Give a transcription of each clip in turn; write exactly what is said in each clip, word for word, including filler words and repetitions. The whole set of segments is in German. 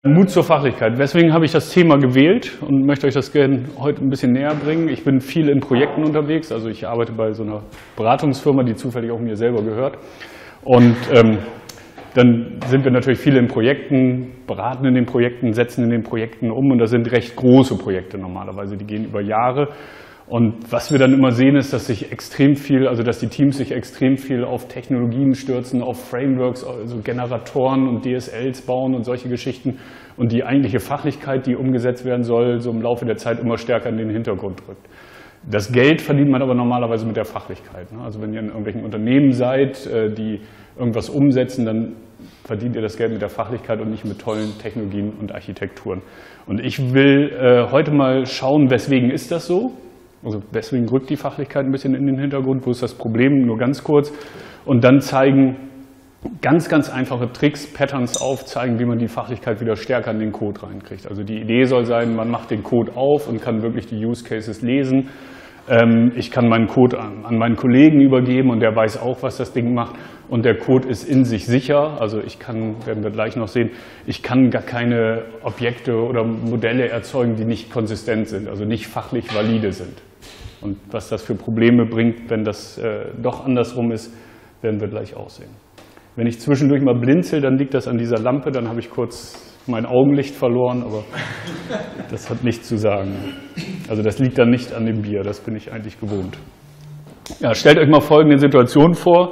Mut zur Fachlichkeit. Deswegen habe ich das Thema gewählt und möchte euch das gerne heute ein bisschen näher bringen. Ich bin viel in Projekten unterwegs, also ich arbeite bei so einer Beratungsfirma, die zufällig auch mir selber gehört. Und ähm, dann sind wir natürlich viele in Projekten, beraten in den Projekten, setzen in den Projekten um und das sind recht große Projekte normalerweise, die gehen über Jahre. Und was wir dann immer sehen, ist, dass sich extrem viel, also dass die Teams sich extrem viel auf Technologien stürzen, auf Frameworks, also Generatoren und D S Ls bauen und solche Geschichten. Und die eigentliche Fachlichkeit, die umgesetzt werden soll, so im Laufe der Zeit immer stärker in den Hintergrund rückt. Das Geld verdient man aber normalerweise mit der Fachlichkeit. Also wenn ihr in irgendwelchen Unternehmen seid, die irgendwas umsetzen, dann verdient ihr das Geld mit der Fachlichkeit und nicht mit tollen Technologien und Architekturen. Und ich will äh, heute mal schauen, weswegen ist das so? Also weswegen rückt die Fachlichkeit ein bisschen in den Hintergrund? Wo ist das Problem? Nur ganz kurz. Und dann zeigen ganz, ganz einfache Tricks, Patterns aufzeigen, wie man die Fachlichkeit wieder stärker in den Code reinkriegt. Also die Idee soll sein, man macht den Code auf und kann wirklich die Use Cases lesen. Ähm, ich kann meinen Code an, an meinen Kollegen übergeben und der weiß auch, was das Ding macht. Und der Code ist in sich sicher. Also ich kann, werden wir gleich noch sehen, ich kann gar keine Objekte oder Modelle erzeugen, die nicht konsistent sind, also nicht fachlich valide sind. Und was das für Probleme bringt, wenn das äh, doch andersrum ist, werden wir gleich auch sehen. Wenn ich zwischendurch mal blinzel, dann liegt das an dieser Lampe, dann habe ich kurz mein Augenlicht verloren, aber das hat nichts zu sagen. Also das liegt dann nicht an dem Bier, das bin ich eigentlich gewohnt. Ja, stellt euch mal folgende Situation vor.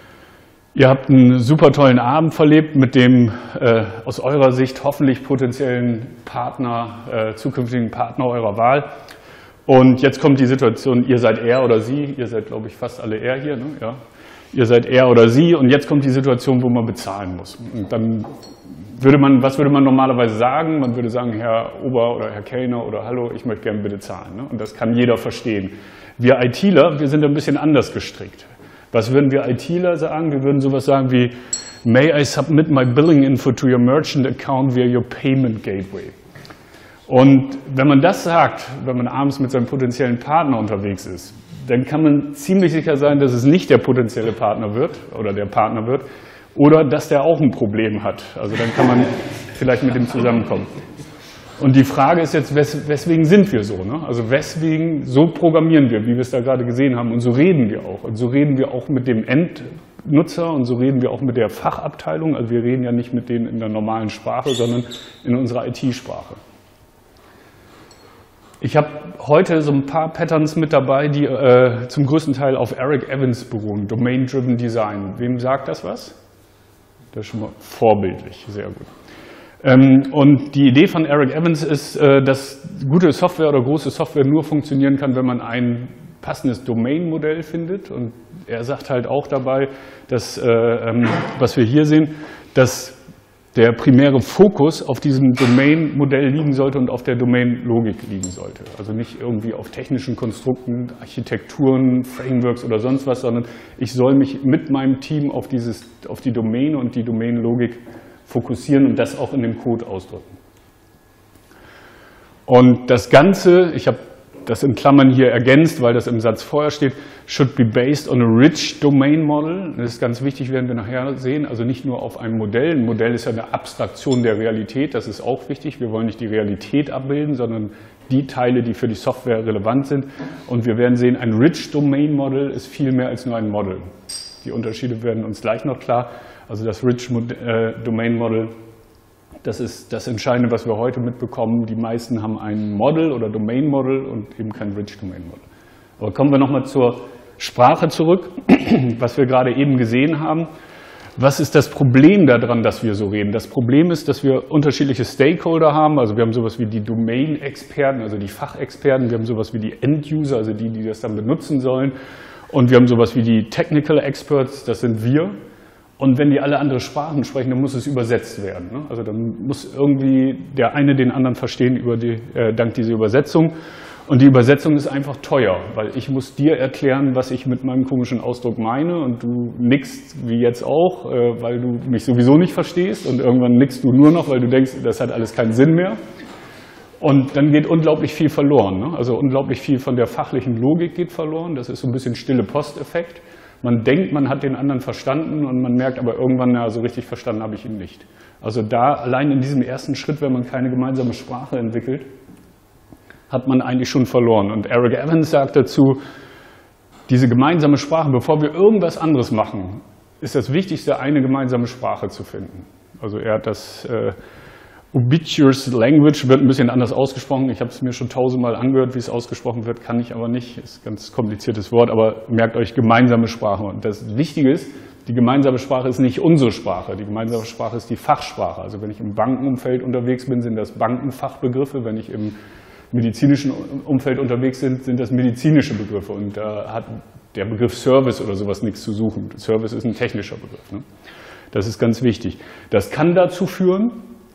Ihr habt einen super tollen Abend verlebt mit dem äh, aus eurer Sicht hoffentlich potenziellen Partner, äh, zukünftigen Partner eurer Wahl. Und jetzt kommt die Situation, ihr seid er oder sie, ihr seid glaube ich fast alle er hier, ne? Ja. Ihr seid er oder sie und jetzt kommt die Situation, wo man bezahlen muss. Und dann würde man, was würde man normalerweise sagen? Man würde sagen, Herr Ober oder Herr Kellner oder Hallo, ich möchte gerne bitte zahlen. Ne? Und das kann jeder verstehen. Wir ITler, wir sind ein bisschen anders gestrickt. Was würden wir ITler sagen? Wir würden sowas sagen wie, may I submit my billing info to your merchant account via your payment gateway? Und wenn man das sagt, wenn man abends mit seinem potenziellen Partner unterwegs ist, dann kann man ziemlich sicher sein, dass es nicht der potenzielle Partner wird oder der Partner wird oder dass der auch ein Problem hat. Also dann kann man vielleicht mit dem zusammenkommen. Und die Frage ist jetzt, wes weswegen sind wir so? Ne? Also weswegen, so programmieren wir, wie wir es da gerade gesehen haben und so reden wir auch. Und so reden wir auch mit dem Endnutzer und so reden wir auch mit der Fachabteilung. Also wir reden ja nicht mit denen in der normalen Sprache, sondern in unserer I T-Sprache. Ich habe heute so ein paar Patterns mit dabei, die äh, zum größten Teil auf Eric Evans beruhen, Domain-Driven Design. Wem sagt das was? Das ist schon mal vorbildlich, sehr gut. Ähm, und die Idee von Eric Evans ist, äh, dass gute Software oder große Software nur funktionieren kann, wenn man ein passendes Domain-Modell findet. Und er sagt halt auch dabei, dass, äh, ähm, was wir hier sehen, dass der primäre Fokus auf diesem Domain-Modell liegen sollte und auf der Domain-Logik liegen sollte. Also nicht irgendwie auf technischen Konstrukten, Architekturen, Frameworks oder sonst was, sondern ich soll mich mit meinem Team auf, dieses, auf die Domain und die Domain-Logik fokussieren und das auch in dem Code ausdrücken. Und das Ganze, ich habe das in Klammern hier ergänzt, weil das im Satz vorher steht, should be based on a rich domain model. Das ist ganz wichtig, werden wir nachher sehen. Also nicht nur auf einem Modell. Ein Modell ist ja eine Abstraktion der Realität, das ist auch wichtig. Wir wollen nicht die Realität abbilden, sondern die Teile, die für die Software relevant sind. Und wir werden sehen, ein rich domain model ist viel mehr als nur ein Model. Die Unterschiede werden uns gleich noch klar. Also das rich domain model, das ist das Entscheidende, was wir heute mitbekommen. Die meisten haben ein Model oder Domain-Model und eben kein Rich Domain-Model. Aber kommen wir nochmal zur Sprache zurück, was wir gerade eben gesehen haben. Was ist das Problem daran, dass wir so reden? Das Problem ist, dass wir unterschiedliche Stakeholder haben. Also wir haben sowas wie die Domain-Experten, also die Fachexperten. Wir haben sowas wie die End-User, also die, die das dann benutzen sollen. Und wir haben sowas wie die Technical Experts, das sind wir. Und wenn die alle andere Sprachen sprechen, dann muss es übersetzt werden. Ne? Also dann muss irgendwie der eine den anderen verstehen über die, äh, dank dieser Übersetzung. Und die Übersetzung ist einfach teuer, weil ich muss dir erklären, was ich mit meinem komischen Ausdruck meine und du nickst wie jetzt auch, äh, weil du mich sowieso nicht verstehst und irgendwann nickst du nur noch, weil du denkst, das hat alles keinen Sinn mehr. Und dann geht unglaublich viel verloren. Ne? Also unglaublich viel von der fachlichen Logik geht verloren. Das ist so ein bisschen stille Posteffekt. Man denkt, man hat den anderen verstanden und man merkt aber irgendwann, ja, so richtig verstanden habe ich ihn nicht. Also da allein in diesem ersten Schritt, wenn man keine gemeinsame Sprache entwickelt, hat man eigentlich schon verloren. Und Eric Evans sagt dazu, diese gemeinsame Sprache, bevor wir irgendwas anderes machen, ist das Wichtigste, eine gemeinsame Sprache zu finden. Also er hat das äh, Ubiquitous Language, wird ein bisschen anders ausgesprochen. Ich habe es mir schon tausendmal angehört, wie es ausgesprochen wird, kann ich aber nicht. Ist ein ganz kompliziertes Wort, aber merkt euch gemeinsame Sprache. Und das Wichtige ist, die gemeinsame Sprache ist nicht unsere Sprache. Die gemeinsame Sprache ist die Fachsprache. Also wenn ich im Bankenumfeld unterwegs bin, sind das Bankenfachbegriffe. Wenn ich im medizinischen Umfeld unterwegs bin, sind das medizinische Begriffe. Und da hat der Begriff Service oder sowas nichts zu suchen. Service ist ein technischer Begriff. Ne? Das ist ganz wichtig. Das kann dazu führen,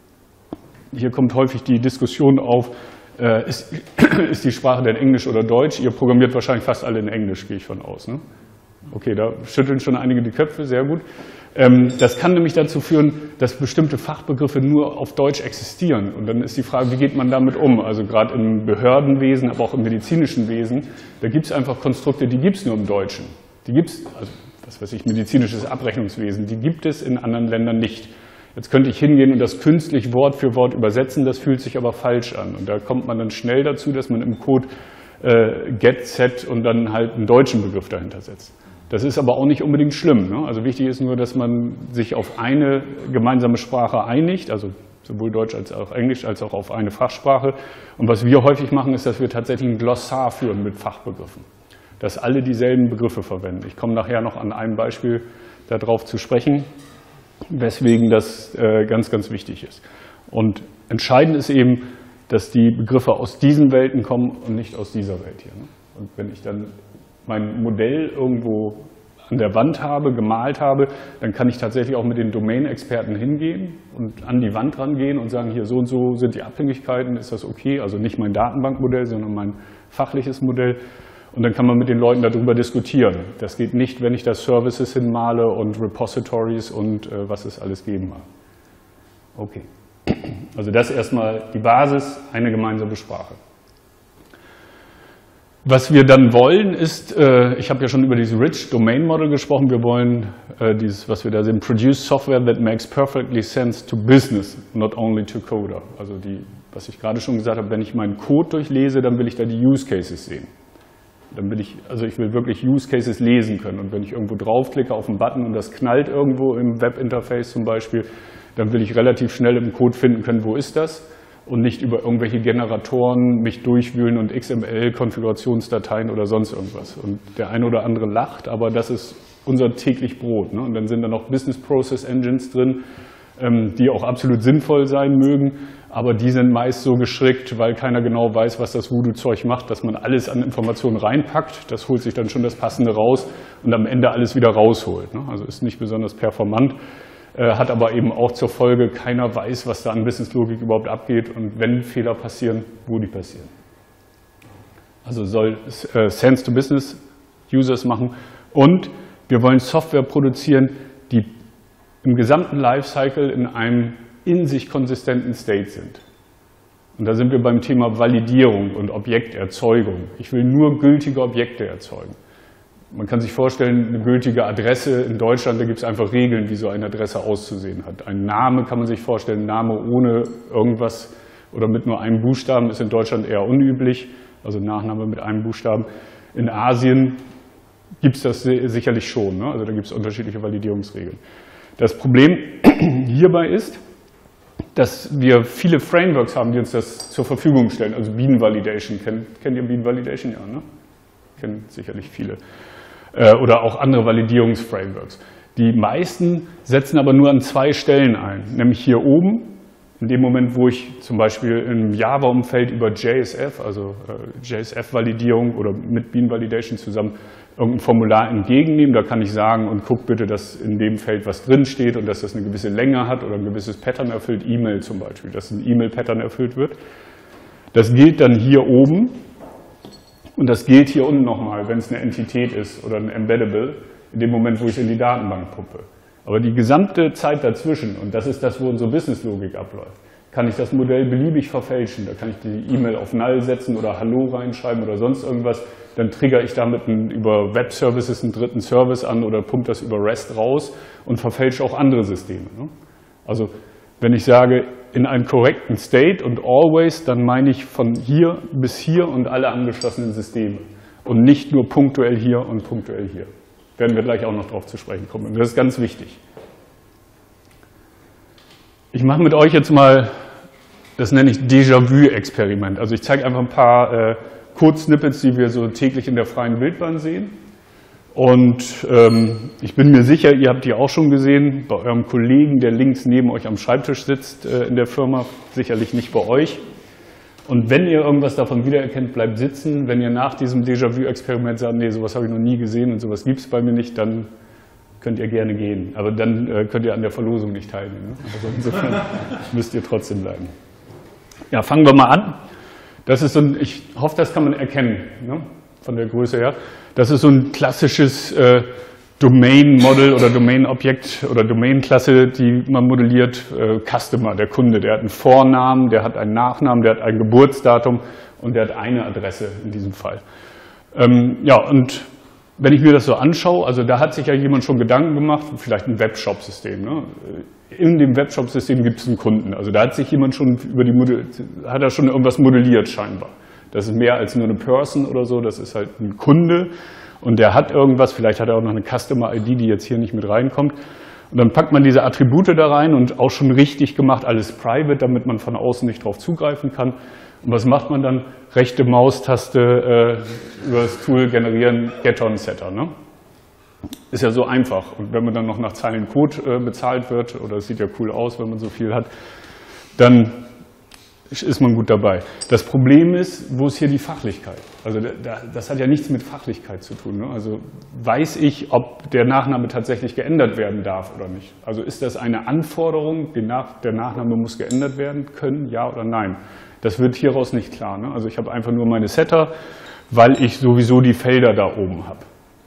hier kommt häufig die Diskussion auf, äh, ist, ist die Sprache denn Englisch oder Deutsch? Ihr programmiert wahrscheinlich fast alle in Englisch, gehe ich von aus. Ne? Okay, da schütteln schon einige die Köpfe, sehr gut. Ähm, das kann nämlich dazu führen, dass bestimmte Fachbegriffe nur auf Deutsch existieren. Und dann ist die Frage, wie geht man damit um? Also gerade im Behördenwesen, aber auch im medizinischen Wesen, da gibt es einfach Konstrukte, die gibt es nur im Deutschen. Die gibt es, also was weiß ich, medizinisches Abrechnungswesen, die gibt es in anderen Ländern nicht. Jetzt könnte ich hingehen und das künstlich Wort für Wort übersetzen, das fühlt sich aber falsch an. Und da kommt man dann schnell dazu, dass man im Code äh, get, set und dann halt einen deutschen Begriff dahinter setzt. Das ist aber auch nicht unbedingt schlimm. Ne? Also wichtig ist nur, dass man sich auf eine gemeinsame Sprache einigt, also sowohl Deutsch als auch Englisch, als auch auf eine Fachsprache. Und was wir häufig machen, ist, dass wir tatsächlich ein Glossar führen mit Fachbegriffen, dass alle dieselben Begriffe verwenden. Ich komme nachher noch an einem Beispiel darauf zu sprechen, weswegen das äh, ganz, ganz wichtig ist. Und entscheidend ist eben, dass die Begriffe aus diesen Welten kommen und nicht aus dieser Welt hier. Ne? Und wenn ich dann mein Modell irgendwo an der Wand habe, gemalt habe, dann kann ich tatsächlich auch mit den Domain-Experten hingehen und an die Wand rangehen und sagen, hier so und so sind die Abhängigkeiten, ist das okay? Also nicht mein Datenbankmodell, sondern mein fachliches Modell. Und dann kann man mit den Leuten darüber diskutieren. Das geht nicht, wenn ich da Services hinmale und Repositories und äh, was es alles geben mag. Okay. Also das erstmal die Basis, eine gemeinsame Sprache. Was wir dann wollen ist, äh, ich habe ja schon über dieses Rich Domain Model gesprochen, wir wollen äh, dieses, was wir da sehen, produce software that makes perfectly sense to business, not only to coder. Also die, was ich gerade schon gesagt habe, wenn ich meinen Code durchlese, dann will ich da die Use Cases sehen. Dann will ich, also ich will wirklich Use Cases lesen können. Und wenn ich irgendwo draufklicke auf einen Button und das knallt irgendwo im Webinterface zum Beispiel, dann will ich relativ schnell im Code finden können, wo ist das? Und nicht über irgendwelche Generatoren mich durchwühlen und X M L-Konfigurationsdateien oder sonst irgendwas. Und der eine oder andere lacht, aber das ist unser täglich Brot. Ne? Und dann sind da noch Business Process Engines drin, ähm, die auch absolut sinnvoll sein mögen. Aber die sind meist so gestrickt, weil keiner genau weiß, was das Voodoo-Zeug macht, dass man alles an Informationen reinpackt. Das holt sich dann schon das Passende raus und am Ende alles wieder rausholt. Ne? Also ist nicht besonders performant, äh, hat aber eben auch zur Folge, keiner weiß, was da an Businesslogik überhaupt abgeht und wenn Fehler passieren, wo die passieren. Also soll äh, Sense-to-Business-Users machen und wir wollen Software produzieren, die im gesamten Lifecycle in einem in sich konsistenten State sind. Und da sind wir beim Thema Validierung und Objekterzeugung. Ich will nur gültige Objekte erzeugen. Man kann sich vorstellen, eine gültige Adresse in Deutschland, da gibt es einfach Regeln, wie so eine Adresse auszusehen hat. Ein Name kann man sich vorstellen, ein Name ohne irgendwas oder mit nur einem Buchstaben ist in Deutschland eher unüblich, also Nachname mit einem Buchstaben. In Asien gibt es das sicherlich schon, ne? Also da gibt es unterschiedliche Validierungsregeln. Das Problem hierbei ist, dass wir viele Frameworks haben, die uns das zur Verfügung stellen. Also Bean Validation, kennt, kennt ihr Bean Validation? Ja, ne? Kennen sicherlich viele. Äh, oder auch andere Validierungsframeworks. Die meisten setzen aber nur an zwei Stellen ein, nämlich hier oben, in dem Moment, wo ich zum Beispiel im Java-Umfeld über J S F, also äh, J S F-Validierung oder mit Bean Validation zusammen irgendein Formular entgegennehme, da kann ich sagen, und guck bitte, dass in dem Feld was drin steht und dass das eine gewisse Länge hat oder ein gewisses Pattern erfüllt, E-Mail zum Beispiel, dass ein E-Mail-Pattern erfüllt wird. Das gilt dann hier oben und das gilt hier unten nochmal, wenn es eine Entität ist oder ein Embeddable, in dem Moment, wo ich es in die Datenbank puppe. Aber die gesamte Zeit dazwischen, und das ist das, wo unsere Businesslogik abläuft, kann ich das Modell beliebig verfälschen. Da kann ich die E-Mail auf Null setzen oder Hallo reinschreiben oder sonst irgendwas. Dann triggere ich damit einen, über Web-Services einen dritten Service an oder pumpe das über REST raus und verfälsche auch andere Systeme. Ne? Also wenn ich sage, in einem korrekten State und always, dann meine ich von hier bis hier und alle angeschlossenen Systeme. Und nicht nur punktuell hier und punktuell hier. Werden wir gleich auch noch drauf zu sprechen kommen. Und das ist ganz wichtig. Ich mache mit euch jetzt mal, das nenne ich Déjà-vu-Experiment. Also ich zeige einfach ein paar äh, Code-Snippets, die wir so täglich in der freien Wildbahn sehen. Und ähm, ich bin mir sicher, ihr habt die auch schon gesehen, bei eurem Kollegen, der links neben euch am Schreibtisch sitzt äh, in der Firma, sicherlich nicht bei euch. Und wenn ihr irgendwas davon wiedererkennt, bleibt sitzen. Wenn ihr nach diesem Déjà-vu-Experiment sagt, nee, sowas habe ich noch nie gesehen und sowas gibt es bei mir nicht, dann könnt ihr gerne gehen. Aber dann äh, könnt ihr an der Verlosung nicht teilnehmen. Ne? Also insofern müsst ihr trotzdem bleiben. Ja, fangen wir mal an. Das ist so ein, ich hoffe, das kann man erkennen, ne? Von der Größe her. Das ist so ein klassisches äh, Domain-Model oder Domain-Objekt oder Domain-Klasse, die man modelliert. Äh, Customer, der Kunde, der hat einen Vornamen, der hat einen Nachnamen, der hat ein Geburtsdatum und der hat eine Adresse in diesem Fall. Ähm, ja, und wenn ich mir das so anschaue, also da hat sich ja jemand schon Gedanken gemacht, vielleicht ein Webshop-System. Ne? In dem Webshop-System gibt es einen Kunden. Also da hat sich jemand schon über die Modell, hat er schon irgendwas modelliert scheinbar. Das ist mehr als nur eine Person oder so, das ist halt ein Kunde und der hat irgendwas, vielleicht hat er auch noch eine Customer I D, die jetzt hier nicht mit reinkommt. Und dann packt man diese Attribute da rein und auch schon richtig gemacht, alles private, damit man von außen nicht drauf zugreifen kann. Und was macht man dann? Rechte Maustaste äh, über das Tool generieren, Get-on-Setter. Ne? Ist ja so einfach. Und wenn man dann noch nach Zeilen Code äh, bezahlt wird, oder es sieht ja cool aus, wenn man so viel hat, dann ist man gut dabei. Das Problem ist, wo ist hier die Fachlichkeit? Also das hat ja nichts mit Fachlichkeit zu tun. Ne? Also weiß ich, ob der Nachname tatsächlich geändert werden darf oder nicht? Also ist das eine Anforderung, der Nachname muss geändert werden können, ja oder nein? Das wird hieraus nicht klar. Ne? Also ich habe einfach nur meine Setter, weil ich sowieso die Felder da oben habe.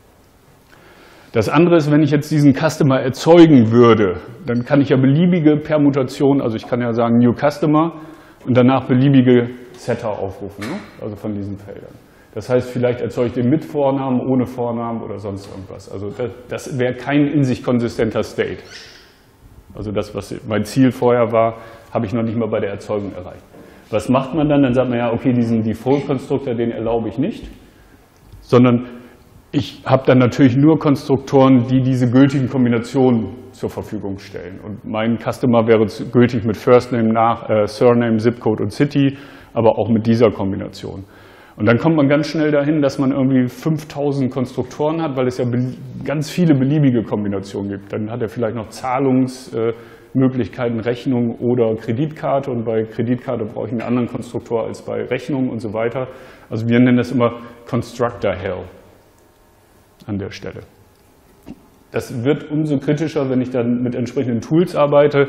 Das andere ist, wenn ich jetzt diesen Customer erzeugen würde, dann kann ich ja beliebige Permutationen, also ich kann ja sagen New Customer, und danach beliebige Setter aufrufen, ne? Also von diesen Feldern. Das heißt, vielleicht erzeuge ich den mit Vornamen, ohne Vornamen oder sonst irgendwas. Also das, das wäre kein in sich konsistenter State. Also das, was mein Ziel vorher war, habe ich noch nicht mal bei der Erzeugung erreicht. Was macht man dann? Dann sagt man ja, okay, diesen Default-Konstruktor, den erlaube ich nicht, sondern ich habe dann natürlich nur Konstruktoren, die diese gültigen Kombinationen zur Verfügung stellen. Und mein Customer wäre gültig mit First Name, nach, äh, Surname, Zipcode und City, aber auch mit dieser Kombination. Und dann kommt man ganz schnell dahin, dass man irgendwie fünftausend Konstruktoren hat, weil es ja ganz viele beliebige Kombinationen gibt. Dann hat er vielleicht noch Zahlungsmöglichkeiten, Rechnung oder Kreditkarte. Und bei Kreditkarte brauche ich einen anderen Konstruktor als bei Rechnung und so weiter. Also wir nennen das immer Constructor Hell an der Stelle. Das wird umso kritischer, wenn ich dann mit entsprechenden Tools arbeite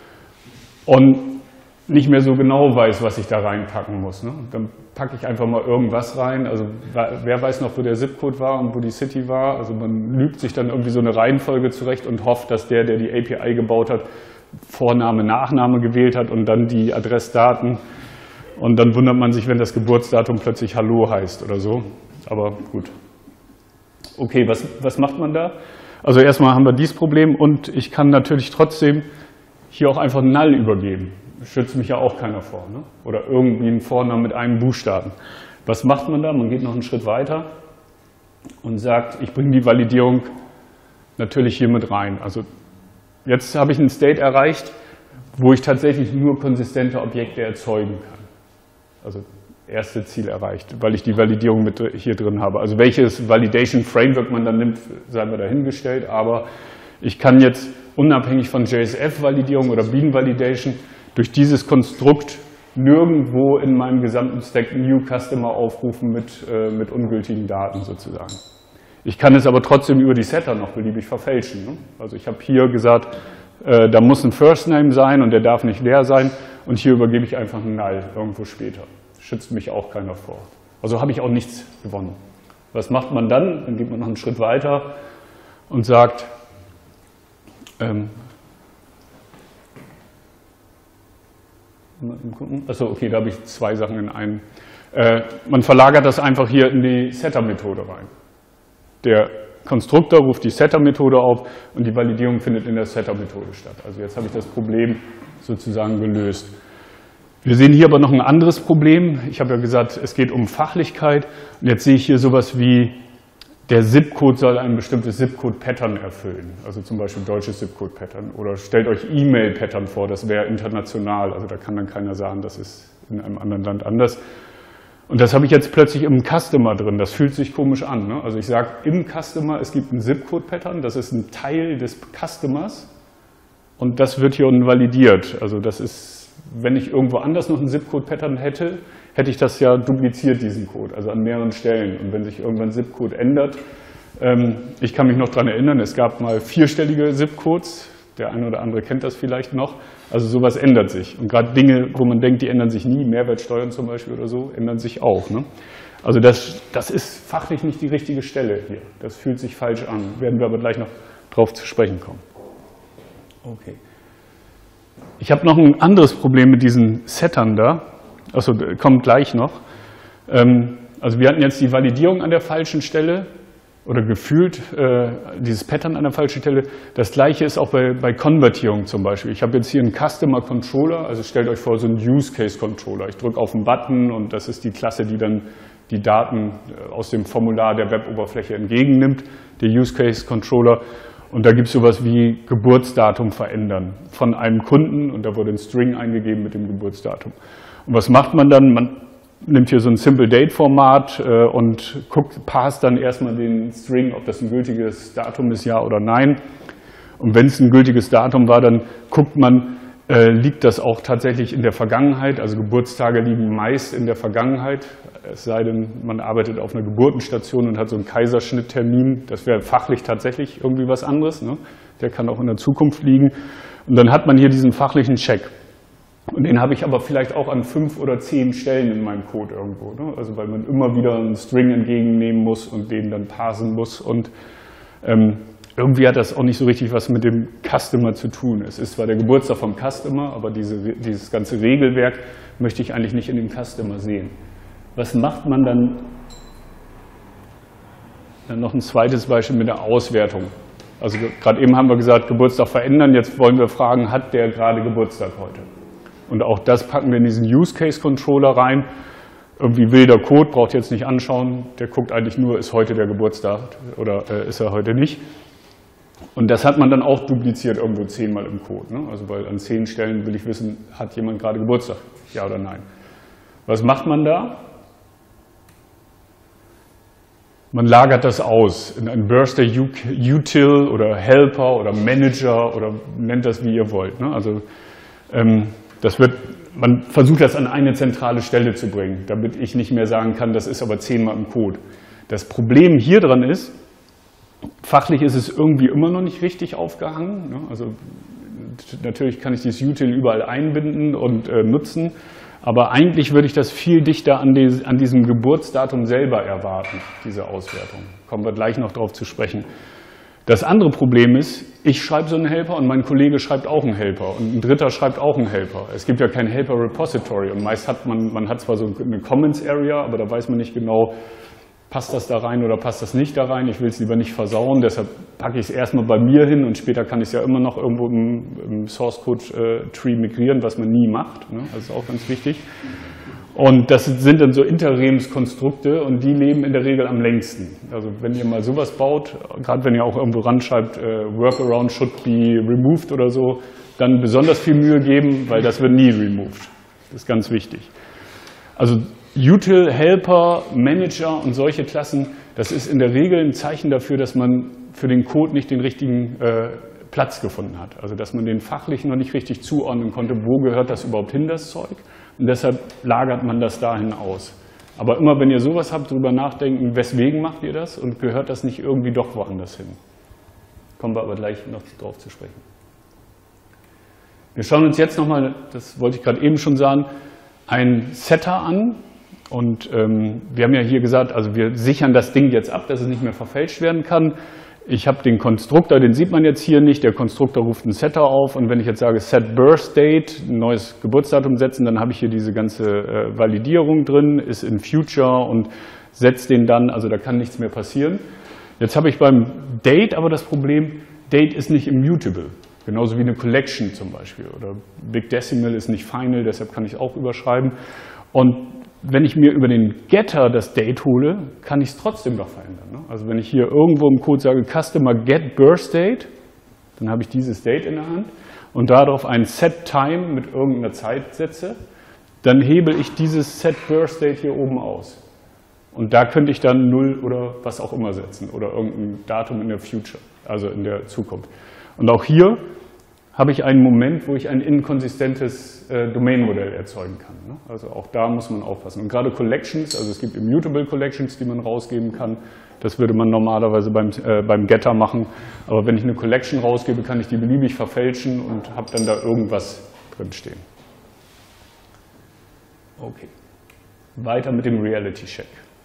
und nicht mehr so genau weiß, was ich da reinpacken muss. Ne? Dann packe ich einfach mal irgendwas rein. Also wer weiß noch, wo der Zipcode war und wo die City war. Also man lügt sich dann irgendwie so eine Reihenfolge zurecht und hofft, dass der, der die A P I gebaut hat, Vorname, Nachname gewählt hat und dann die Adressdaten. Und dann wundert man sich, wenn das Geburtsdatum plötzlich Hallo heißt oder so. Aber gut. Okay, was, was macht man da? Also erstmal haben wir dieses Problem und ich kann natürlich trotzdem hier auch einfach Null übergeben. Schützt mich ja auch keiner vor. Ne? Oder irgendwie einen Vornamen mit einem Buchstaben. Was macht man da? Man geht noch einen Schritt weiter und sagt, ich bringe die Validierung natürlich hier mit rein. Also jetzt habe ich einen State erreicht, wo ich tatsächlich nur konsistente Objekte erzeugen kann. Also erste Ziel erreicht, weil ich die Validierung mit hier drin habe. Also welches Validation Framework man dann nimmt, sei mir dahingestellt, aber ich kann jetzt unabhängig von J S F-Validierung oder Bean Validation durch dieses Konstrukt nirgendwo in meinem gesamten Stack New Customer aufrufen mit, äh, mit ungültigen Daten sozusagen. Ich kann es aber trotzdem über die Setter noch beliebig verfälschen. Ne? Also ich habe hier gesagt, äh, da muss ein First Name sein und der darf nicht leer sein und hier übergebe ich einfach einen Null irgendwo später. Schützt mich auch keiner vor. Also habe ich auch nichts gewonnen. Was macht man dann? Dann geht man noch einen Schritt weiter und sagt, ähm, Achso, okay, da habe ich zwei Sachen in einen. Äh, man verlagert das einfach hier in die Setter-Methode rein. Der Konstruktor ruft die Setter-Methode auf und die Validierung findet in der Setter-Methode statt. Also jetzt habe ich das Problem sozusagen gelöst. Wir sehen hier aber noch ein anderes Problem. Ich habe ja gesagt, es geht um Fachlichkeit. Und jetzt sehe ich hier sowas wie, der Zip-Code soll ein bestimmtes Zip-Code-Pattern erfüllen. Also zum Beispiel deutsches Zip-Code-Pattern. Oder stellt euch E-Mail-Pattern vor, das wäre international. Also da kann dann keiner sagen, das ist in einem anderen Land anders. Und das habe ich jetzt plötzlich im Customer drin. Das fühlt sich komisch an. Ne? Also ich sage im Customer, es gibt ein Zip-Code-Pattern. Das ist ein Teil des Customers. Und das wird hier unten validiert. Also das ist... Wenn ich irgendwo anders noch ein Zip-Code-Pattern hätte, hätte ich das ja dupliziert, diesen Code, also an mehreren Stellen. Und wenn sich irgendwann Zip-Code ändert, ähm, ich kann mich noch daran erinnern, es gab mal vierstellige Zip-Codes, der eine oder andere kennt das vielleicht noch, also sowas ändert sich. Und gerade Dinge, wo man denkt, die ändern sich nie, Mehrwertsteuern zum Beispiel oder so, ändern sich auch. Ne? Also das, das ist fachlich nicht die richtige Stelle hier, das fühlt sich falsch an, werden wir aber gleich noch drauf zu sprechen kommen. Okay. Ich habe noch ein anderes Problem mit diesen Settern da. Achso, kommt gleich noch. Also wir hatten jetzt die Validierung an der falschen Stelle oder gefühlt äh, dieses Pattern an der falschen Stelle. Das gleiche ist auch bei, bei Konvertierung zum Beispiel. Ich habe jetzt hier einen Customer Controller, also stellt euch vor so einen Use Case Controller. Ich drücke auf einen Button und das ist die Klasse, die dann die Daten aus dem Formular der Web-Oberfläche entgegennimmt, der Use Case Controller. Und da gibt es sowas wie Geburtsdatum verändern von einem Kunden und da wurde ein String eingegeben mit dem Geburtsdatum. Und was macht man dann? Man nimmt hier so ein Simple Date Format äh, und guckt, passt dann erstmal den String, ob das ein gültiges Datum ist, ja oder nein. Und wenn es ein gültiges Datum war, dann guckt man, äh, liegt das auch tatsächlich in der Vergangenheit. Also Geburtstage liegen meist in der Vergangenheit, es sei denn, man arbeitet auf einer Geburtenstation und hat so einen Kaiserschnitttermin. Das wäre fachlich tatsächlich irgendwie was anderes. Ne? Der kann auch in der Zukunft liegen. Und dann hat man hier diesen fachlichen Check. Und den habe ich aber vielleicht auch an fünf oder zehn Stellen in meinem Code irgendwo. Ne? Also weil man immer wieder einen String entgegennehmen muss und den dann parsen muss. Und ähm, irgendwie hat das auch nicht so richtig was mit dem Customer zu tun. Es ist zwar der Geburtstag vom Customer, aber diese, dieses ganze Regelwerk möchte ich eigentlich nicht in dem Customer sehen. Was macht man dann? Dann noch ein zweites Beispiel mit der Auswertung. Also gerade eben haben wir gesagt, Geburtstag verändern. Jetzt wollen wir fragen, hat der gerade Geburtstag heute? Und auch das packen wir in diesen Use Case Controller rein. Irgendwie wilder Code, braucht jetzt nicht anschauen. Der guckt eigentlich nur, ist heute der Geburtstag oder äh, ist er heute nicht. Und das hat man dann auch dupliziert irgendwo zehnmal im Code. Ne? Also weil an zehn Stellen will ich wissen, hat jemand gerade Geburtstag? Ja oder nein? Was macht man da? Man lagert das aus in ein Birthday Util oder Helper oder Manager oder nennt das wie ihr wollt. Ne? Also ähm, das wird, man versucht das an eine zentrale Stelle zu bringen, damit ich nicht mehr sagen kann, das ist aber zehnmal im Code. Das Problem hier dran ist, fachlich ist es irgendwie immer noch nicht richtig aufgehangen. Ne? Also natürlich kann ich dieses Util überall einbinden und äh, nutzen. Aber eigentlich würde ich das viel dichter an, die, an diesem Geburtsdatum selber erwarten, diese Auswertung. Kommen wir gleich noch darauf zu sprechen. Das andere Problem ist, ich schreibe so einen Helper und mein Kollege schreibt auch einen Helper und ein Dritter schreibt auch einen Helper. Es gibt ja kein Helper-Repository und meist hat man, man hat zwar so eine Commons-Area, aber da weiß man nicht genau, passt das da rein oder passt das nicht da rein. Ich will es lieber nicht versauen, deshalb packe ich es erstmal bei mir hin und später kann ich es ja immer noch irgendwo im, im Source-Code-Tree migrieren, was man nie macht. Ne? Das ist auch ganz wichtig. Und das sind dann so Interimskonstrukte und die leben in der Regel am längsten. Also wenn ihr mal sowas baut, gerade wenn ihr auch irgendwo ranschreibt, äh, Workaround should be removed oder so, dann besonders viel Mühe geben, weil das wird nie removed. Das ist ganz wichtig. Also Util, Helper, Manager und solche Klassen, das ist in der Regel ein Zeichen dafür, dass man für den Code nicht den richtigen äh, Platz gefunden hat. Also dass man den fachlich noch nicht richtig zuordnen konnte, wo gehört das überhaupt hin, das Zeug. Und deshalb lagert man das dahin aus. Aber immer wenn ihr sowas habt, drüber nachdenken, weswegen macht ihr das und gehört das nicht irgendwie doch woanders hin. Kommen wir aber gleich noch drauf zu sprechen. Wir schauen uns jetzt nochmal, das wollte ich gerade eben schon sagen, ein Setter an. Und ähm, wir haben ja hier gesagt, also wir sichern das Ding jetzt ab, dass es nicht mehr verfälscht werden kann. Ich habe den Konstruktor, den sieht man jetzt hier nicht, der Konstruktor ruft einen Setter auf und wenn ich jetzt sage Set Birth Date, ein neues Geburtsdatum setzen, dann habe ich hier diese ganze äh, Validierung drin, ist in Future und setze den dann, also da kann nichts mehr passieren. Jetzt habe ich beim Date aber das Problem, Date ist nicht immutable, genauso wie eine Collection zum Beispiel oder Big Decimal ist nicht final, deshalb kann ich es auch überschreiben. Und wenn ich mir über den Getter das Date hole, kann ich es trotzdem noch verändern. Ne? Also wenn ich hier irgendwo im Code sage Customer Get Birth Date, dann habe ich dieses Date in der Hand und darauf ein Set Time mit irgendeiner Zeit setze, dann hebel ich dieses Set Birth Date hier oben aus. Und da könnte ich dann null oder was auch immer setzen oder irgendein Datum in der Future, also in der Zukunft. Und auch hier habe ich einen Moment, wo ich ein inkonsistentes äh, Domain-Modell erzeugen kann. Ne? Also auch da muss man aufpassen. Und gerade Collections, also es gibt immutable Collections, die man rausgeben kann. Das würde man normalerweise beim, äh, beim Getter machen. Aber wenn ich eine Collection rausgebe, kann ich die beliebig verfälschen und habe dann da irgendwas drinstehen. Okay. Weiter mit dem Reality-Check.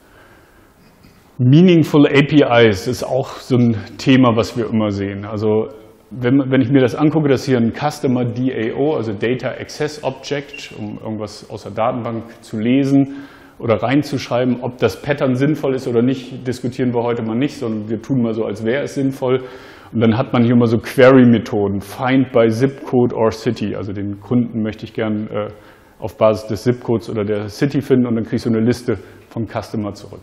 Meaningful A P Is ist auch so ein Thema, was wir immer sehen. Also Wenn, wenn ich mir das angucke, dass hier ein Customer D A O, also Data Access Object, um irgendwas aus der Datenbank zu lesen oder reinzuschreiben, ob das Pattern sinnvoll ist oder nicht, diskutieren wir heute mal nicht, sondern wir tun mal so, als wäre es sinnvoll. Und dann hat man hier immer so Query-Methoden, Find by Zip Code or City, also den Kunden möchte ich gern äh, auf Basis des Zip-Codes oder der City finden und dann kriege ich so eine Liste vom Customer zurück.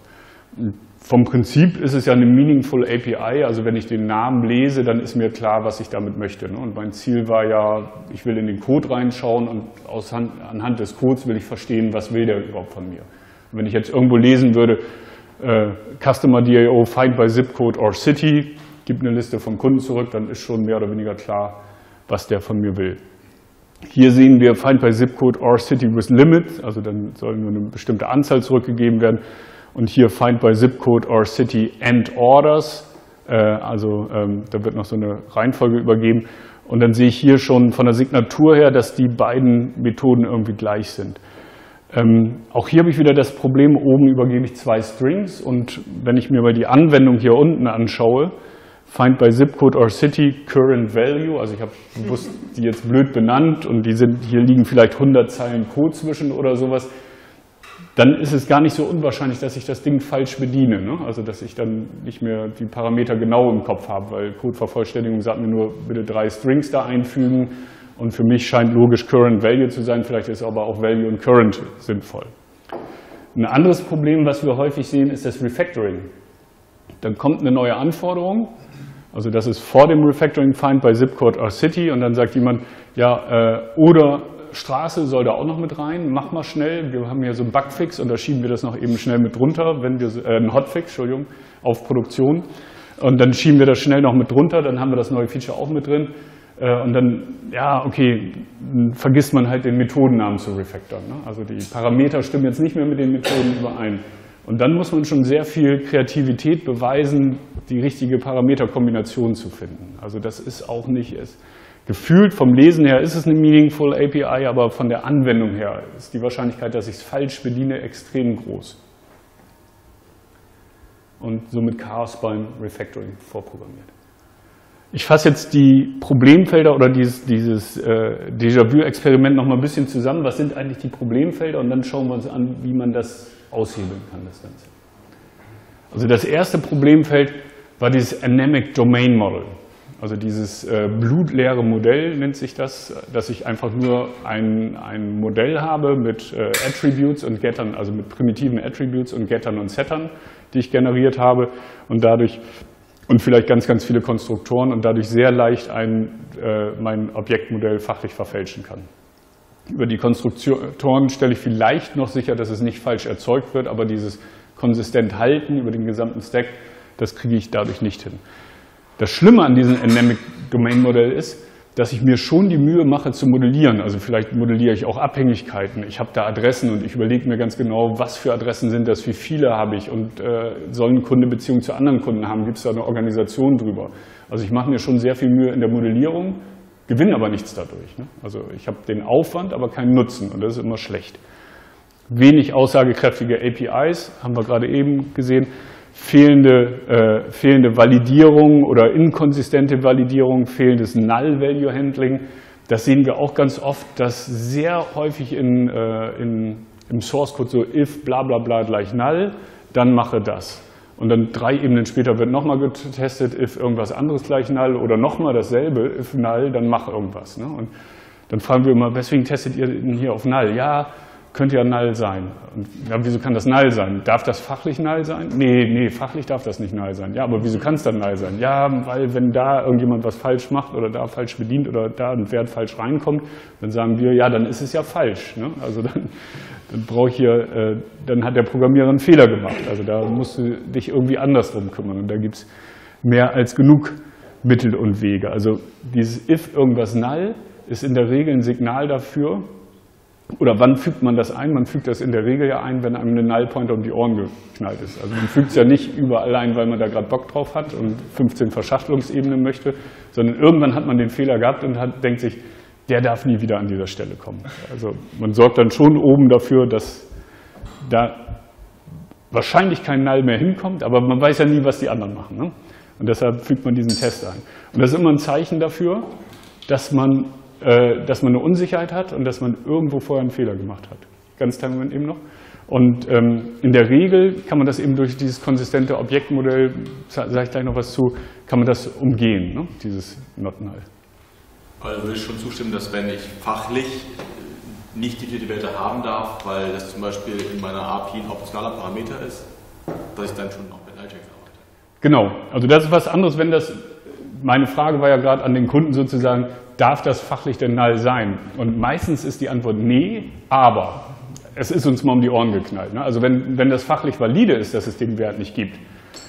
Vom Prinzip ist es ja eine Meaningful A P I, also wenn ich den Namen lese, dann ist mir klar, was ich damit möchte. Und mein Ziel war ja, ich will in den Code reinschauen und aus Hand, anhand des Codes will ich verstehen, was will der überhaupt von mir. Und wenn ich jetzt irgendwo lesen würde, äh, Customer D A O, Find by Zip Code or City, gibt eine Liste vom Kunden zurück, dann ist schon mehr oder weniger klar, was der von mir will. Hier sehen wir Find by Zip Code or City with Limit, also dann soll nur eine bestimmte Anzahl zurückgegeben werden. Und hier Find by Zip Code or City and Orders, äh, also ähm, da wird noch so eine Reihenfolge übergeben. Und dann sehe ich hier schon von der Signatur her, dass die beiden Methoden irgendwie gleich sind. Ähm, auch hier habe ich wieder das Problem, oben übergebe ich zwei Strings und wenn ich mir mal die Anwendung hier unten anschaue, Find by Zip Code or City Current Value, also ich habe bewusst die jetzt blöd benannt und die sind, hier liegen vielleicht hundert Zeilen Code zwischen oder sowas, dann ist es gar nicht so unwahrscheinlich, dass ich das Ding falsch bediene. Ne? Also dass ich dann nicht mehr die Parameter genau im Kopf habe, weil Codevervollständigung sagt mir nur, bitte drei Strings da einfügen und für mich scheint logisch Current Value zu sein, vielleicht ist aber auch Value und Current sinnvoll. Ein anderes Problem, was wir häufig sehen, ist das Refactoring. Dann kommt eine neue Anforderung, also das ist vor dem Refactoring Find by Zip Code or City und dann sagt jemand, ja, äh, oder Straße soll da auch noch mit rein, mach mal schnell, wir haben hier so einen Bugfix und da schieben wir das noch eben schnell mit drunter, wenn wir, äh, einen Hotfix, Entschuldigung, auf Produktion und dann schieben wir das schnell noch mit drunter, dann haben wir das neue Feature auch mit drin äh, und dann, ja, okay, dann vergisst man halt den Methodennamen zu refactoren. Ne? Also die Parameter stimmen jetzt nicht mehr mit den Methoden überein. Und dann muss man schon sehr viel Kreativität beweisen, die richtige Parameterkombination zu finden. Also das ist auch nicht es. Gefühlt vom Lesen her ist es eine Meaningful A P I, aber von der Anwendung her ist die Wahrscheinlichkeit, dass ich es falsch bediene, extrem groß. Und somit Chaos beim Refactoring vorprogrammiert. Ich fasse jetzt die Problemfelder oder dieses, dieses äh, Déjà-vu-Experiment noch mal ein bisschen zusammen. Was sind eigentlich die Problemfelder? Und dann schauen wir uns an, wie man das aushebeln kann, das Ganze. Also das erste Problemfeld war dieses Anemic Domain Model. Also dieses äh, blutleere Modell nennt sich das, dass ich einfach nur ein, ein Modell habe mit äh, Attributes und Gettern, also mit primitiven Attributes und Gettern und Settern, die ich generiert habe und dadurch und vielleicht ganz, ganz viele Konstruktoren und dadurch sehr leicht ein, äh, mein Objektmodell fachlich verfälschen kann. Über die Konstruktoren stelle ich vielleicht noch sicher, dass es nicht falsch erzeugt wird, aber dieses konsistent halten über den gesamten Stack, das kriege ich dadurch nicht hin. Das Schlimme an diesem Anemic Domain Modell ist, dass ich mir schon die Mühe mache zu modellieren. Also vielleicht modelliere ich auch Abhängigkeiten. Ich habe da Adressen und ich überlege mir ganz genau, was für Adressen sind das, wie viele habe ich und äh, soll ein Kunde Beziehung zu anderen Kunden haben, gibt es da eine Organisation drüber. Also ich mache mir schon sehr viel Mühe in der Modellierung, gewinne aber nichts dadurch. Ne? Also ich habe den Aufwand, aber keinen Nutzen und das ist immer schlecht. Wenig aussagekräftige A P Is, haben wir gerade eben gesehen. fehlende, äh, fehlende Validierung oder inkonsistente Validierung, fehlendes Null-Value-Handling. Das sehen wir auch ganz oft, dass sehr häufig in, äh, in, im Source-Code so if bla bla bla gleich Null, dann mache das. Und dann drei Ebenen später wird nochmal getestet, if irgendwas anderes gleich Null oder nochmal dasselbe, if Null, dann mach irgendwas. Ne? Und dann fragen wir immer, weswegen testet ihr denn hier auf Null? Ja, könnte ja Null sein. Und ja, wieso kann das Null sein? Darf das fachlich Null sein? Nee, nee, fachlich darf das nicht Null sein. Ja, aber wieso kann es dann Null sein? Ja, weil wenn da irgendjemand was falsch macht oder da falsch bedient oder da ein Wert falsch reinkommt, dann sagen wir, ja, dann ist es ja falsch. Ne? Also dann, dann brauche ich hier, äh, dann hat der Programmierer einen Fehler gemacht. Also da musst du dich irgendwie anders drum kümmern. Und da gibt es mehr als genug Mittel und Wege. Also dieses if irgendwas Null ist in der Regel ein Signal dafür. Oder wann fügt man das ein? Man fügt das in der Regel ja ein, wenn einem eine Null-Pointer um die Ohren geknallt ist. Also man fügt es ja nicht überall ein, weil man da gerade Bock drauf hat und fünfzehn Verschachtelungsebenen möchte, sondern irgendwann hat man den Fehler gehabt und hat, denkt sich, der darf nie wieder an dieser Stelle kommen. Also man sorgt dann schon oben dafür, dass da wahrscheinlich kein Null mehr hinkommt, aber man weiß ja nie, was die anderen machen. Ne? Und deshalb fügt man diesen Test ein. Und das ist immer ein Zeichen dafür, dass man dass man eine Unsicherheit hat und dass man irgendwo vorher einen Fehler gemacht hat. Ganz kleinen Moment eben noch. Und ähm, in der Regel kann man das eben durch dieses konsistente Objektmodell, sage ich gleich noch was zu, kann man das umgehen, ne? Dieses Not Null. Also würde ich schon zustimmen, dass wenn ich fachlich nicht definierte Werte haben darf, weil das zum Beispiel in meiner A P I ein optionaler Parameter ist, dass ich dann schon auch mit Null-Checks arbeite. Genau, also das ist was anderes, wenn das, meine Frage war ja gerade an den Kunden sozusagen, darf das fachlich denn Null sein? Und meistens ist die Antwort nee, aber es ist uns mal um die Ohren geknallt. Ne? Also wenn, wenn das fachlich valide ist, dass es den Wert nicht gibt.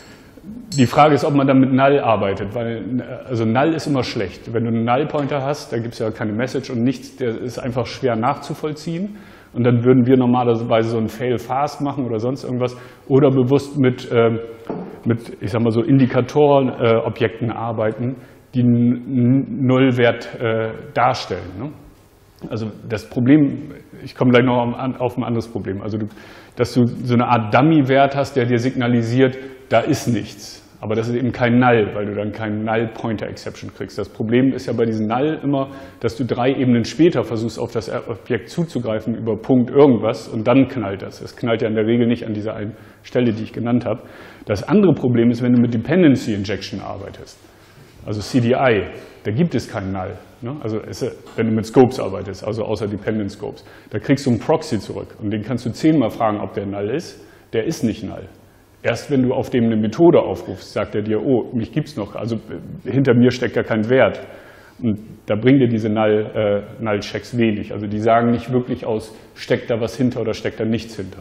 Die Frage ist, ob man dann mit Null arbeitet, weil also Null ist immer schlecht. Wenn du einen Null-Pointer hast, da gibt es ja keine Message und nichts, der ist einfach schwer nachzuvollziehen. Und dann würden wir normalerweise so ein Fail-Fast machen oder sonst irgendwas oder bewusst mit, äh, mit ich sag mal so Indikatoren-Objekten äh, arbeiten, die einen Nullwert äh, darstellen. Ne? Also das Problem, ich komme gleich noch auf ein anderes Problem, also du, dass du so eine Art Dummy-Wert hast, der dir signalisiert, da ist nichts. Aber das ist eben kein Null, weil du dann keinen Null-Pointer-Exception kriegst. Das Problem ist ja bei diesen Null immer, dass du drei Ebenen später versuchst, auf das Objekt zuzugreifen über Punkt irgendwas und dann knallt das. Es knallt ja in der Regel nicht an dieser einen Stelle, die ich genannt habe. Das andere Problem ist, wenn du mit Dependency Injection arbeitest. Also C D I, da gibt es keinen Null. Ne? Also es, wenn du mit Scopes arbeitest, also außer Dependent Scopes, da kriegst du einen Proxy zurück und den kannst du zehnmal fragen, ob der Null ist. Der ist nicht Null. Erst wenn du auf dem eine Methode aufrufst, sagt er dir, oh, mich gibt es noch, also hinter mir steckt gar kein Wert. Und da bringen dir diese Null, äh, Null-Checks wenig. Also die sagen nicht wirklich aus, steckt da was hinter oder steckt da nichts hinter.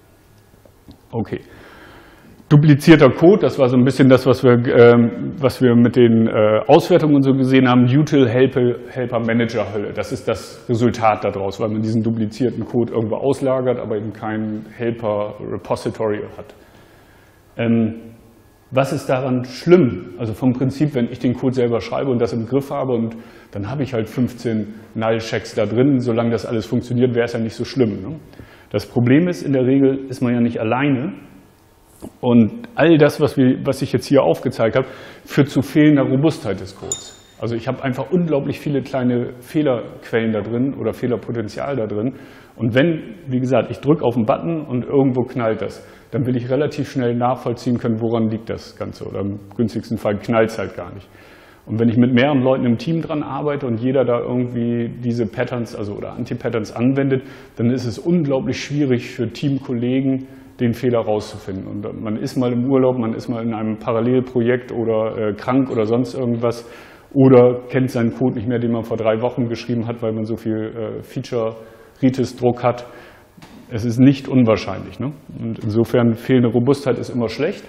Okay. Duplizierter Code, das war so ein bisschen das, was wir, ähm, was wir mit den äh, Auswertungen und so gesehen haben. Util Helper, Helper Manager Hölle. Das ist das Resultat daraus, weil man diesen duplizierten Code irgendwo auslagert, aber eben kein Helper Repository hat. Ähm, was ist daran schlimm? Also vom Prinzip, wenn ich den Code selber schreibe und das im Griff habe und dann habe ich halt fünfzehn Null-Checks da drin, solange das alles funktioniert, wäre es ja nicht so schlimm. Ne? Das Problem ist, in der Regel ist man ja nicht alleine. Und all das, was, wir, was ich jetzt hier aufgezeigt habe, führt zu fehlender Robustheit des Codes. Also ich habe einfach unglaublich viele kleine Fehlerquellen da drin oder Fehlerpotenzial da drin. Und wenn, wie gesagt, ich drücke auf einen Button und irgendwo knallt das, dann will ich relativ schnell nachvollziehen können, woran liegt das Ganze. Oder im günstigsten Fall knallt es halt gar nicht. Und wenn ich mit mehreren Leuten im Team dran arbeite und jeder da irgendwie diese Patterns also oder Anti-Patterns anwendet, dann ist es unglaublich schwierig für Teamkollegen, den Fehler rauszufinden. Und man ist mal im Urlaub, man ist mal in einem Parallelprojekt oder äh, krank oder sonst irgendwas oder kennt seinen Code nicht mehr, den man vor drei Wochen geschrieben hat, weil man so viel äh, Feature-Ritis-Druck hat. Es ist nicht unwahrscheinlich. Ne? Und insofern fehlende Robustheit ist immer schlecht.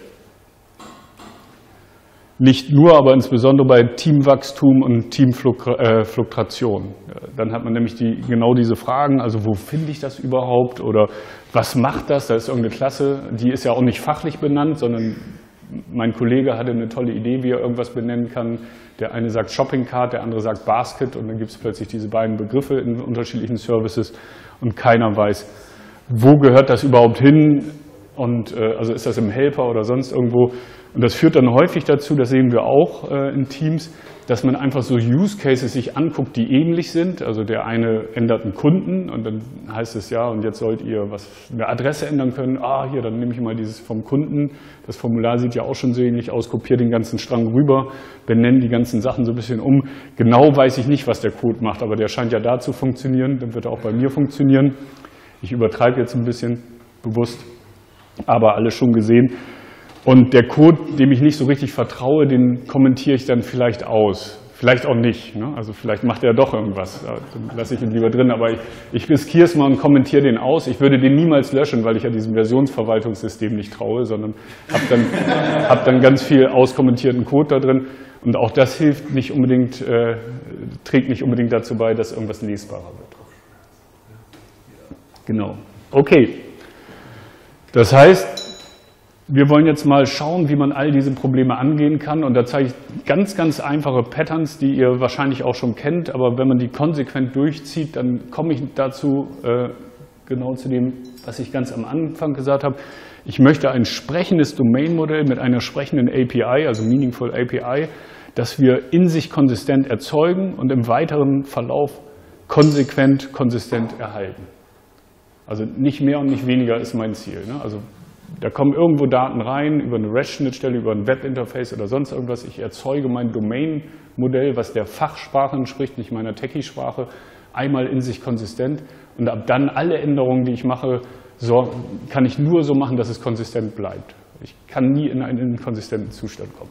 Nicht nur, aber insbesondere bei Teamwachstum und Teamfluktuation. Dann hat man nämlich die, genau diese Fragen, also wo finde ich das überhaupt oder was macht das? Da ist irgendeine Klasse, die ist ja auch nicht fachlich benannt, sondern mein Kollege hatte eine tolle Idee, wie er irgendwas benennen kann. Der eine sagt Shopping Cart, der andere sagt Basket und dann gibt es plötzlich diese beiden Begriffe in unterschiedlichen Services und keiner weiß, wo gehört das überhaupt hin? Und äh, also ist das im Helper oder sonst irgendwo. Und das führt dann häufig dazu, das sehen wir auch äh, in Teams, dass man einfach so Use Cases sich anguckt, die ähnlich sind. Also der eine ändert einen Kunden und dann heißt es ja, und jetzt sollt ihr was, eine Adresse ändern können. Ah, hier, dann nehme ich mal dieses vom Kunden. Das Formular sieht ja auch schon so ähnlich aus, kopiere den ganzen Strang rüber, benenne die ganzen Sachen so ein bisschen um. Genau weiß ich nicht, was der Code macht, aber der scheint ja da zu funktionieren. Dann wird er auch bei mir funktionieren. Ich übertreibe jetzt ein bisschen bewusst, aber alles schon gesehen. Und der Code, dem ich nicht so richtig vertraue, den kommentiere ich dann vielleicht aus. Vielleicht auch nicht. Ne? Also vielleicht macht er doch irgendwas. Dann lasse ich ihn lieber drin. Aber ich, ich riskiere es mal und kommentiere den aus. Ich würde den niemals löschen, weil ich ja diesem Versionsverwaltungssystem nicht traue, sondern habe dann, hab dann ganz viel auskommentierten Code da drin. Und auch das hilft nicht unbedingt, äh, trägt nicht unbedingt dazu bei, dass irgendwas lesbarer wird. Genau. Okay. Das heißt, wir wollen jetzt mal schauen, wie man all diese Probleme angehen kann. Und da zeige ich ganz, ganz einfache Patterns, die ihr wahrscheinlich auch schon kennt. Aber wenn man die konsequent durchzieht, dann komme ich dazu, äh, genau zu dem, was ich ganz am Anfang gesagt habe. Ich möchte ein sprechendes Domain-Modell mit einer sprechenden A P I, also Meaningful A P I, das wir in sich konsistent erzeugen und im weiteren Verlauf konsequent, konsistent erhalten. Also nicht mehr und nicht weniger ist mein Ziel. Ne? Also da kommen irgendwo Daten rein über eine REST-Schnittstelle, über ein Webinterface oder sonst irgendwas. Ich erzeuge mein Domain-Modell, was der Fachsprache entspricht, nicht meiner Techie-Sprache, einmal in sich konsistent. Und ab dann alle Änderungen, die ich mache, so, kann ich nur so machen, dass es konsistent bleibt. Ich kann nie in einen inkonsistenten Zustand kommen.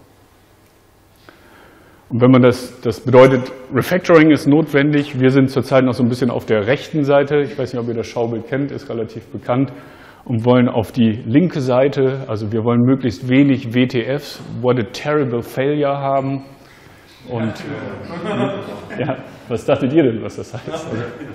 Und wenn man das, das bedeutet, Refactoring ist notwendig. Wir sind zurzeit noch so ein bisschen auf der rechten Seite. Ich weiß nicht, ob ihr das Schaubild kennt, ist relativ bekannt. Und wollen auf die linke Seite, also wir wollen möglichst wenig W T Fs, what a terrible failure haben. Und ja, was dachtet ihr denn, was das heißt?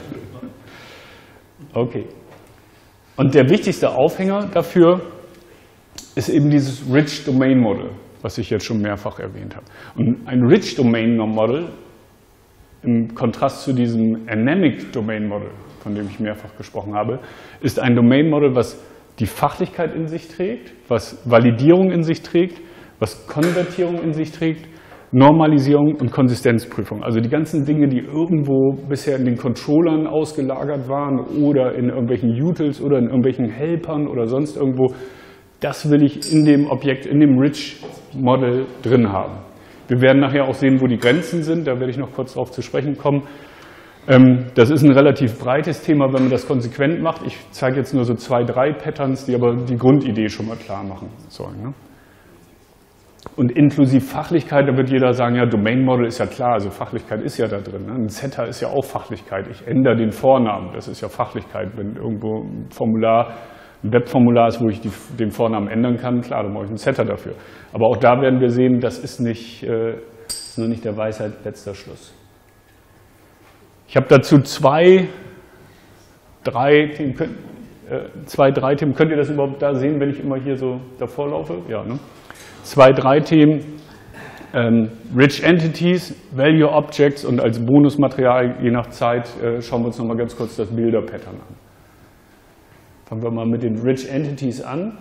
Okay. Und der wichtigste Aufhänger dafür ist eben dieses Rich Domain Model, was ich jetzt schon mehrfach erwähnt habe. Und ein Rich Domain Model im Kontrast zu diesem Anemic Domain Model, von dem ich mehrfach gesprochen habe, ist ein Domain Model, was die Fachlichkeit in sich trägt, was Validierung in sich trägt, was Konvertierung in sich trägt, Normalisierung und Konsistenzprüfung. Also die ganzen Dinge, die irgendwo bisher in den Controllern ausgelagert waren oder in irgendwelchen Utils oder in irgendwelchen Helpern oder sonst irgendwo, das will ich in dem Objekt, in dem Rich Model drin haben. Wir werden nachher auch sehen, wo die Grenzen sind, da werde ich noch kurz darauf zu sprechen kommen. Das ist ein relativ breites Thema, wenn man das konsequent macht. Ich zeige jetzt nur so zwei, drei Patterns, die aber die Grundidee schon mal klar machen sollen. Und inklusive Fachlichkeit, da wird jeder sagen, ja, Domain Model ist ja klar, also Fachlichkeit ist ja da drin. Ein Setter ist ja auch Fachlichkeit. Ich ändere den Vornamen, das ist ja Fachlichkeit. Wenn irgendwo ein Formular, ein Webformular ist, wo ich die, den Vornamen ändern kann, klar, dann brauche ich einen Setter dafür. Aber auch da werden wir sehen, das ist, nicht, äh, ist noch nicht der Weisheit letzter Schluss. Ich habe dazu zwei, drei Themen. Könnt, äh, zwei, drei Themen. Könnt ihr das überhaupt da sehen, wenn ich immer hier so davor laufe? Ja, ne? Zwei, drei Themen. Ähm, Rich Entities, Value Objects und als Bonusmaterial, je nach Zeit, äh, schauen wir uns nochmal ganz kurz das Bilder-Pattern an. Fangen wir mal mit den Rich Entities an.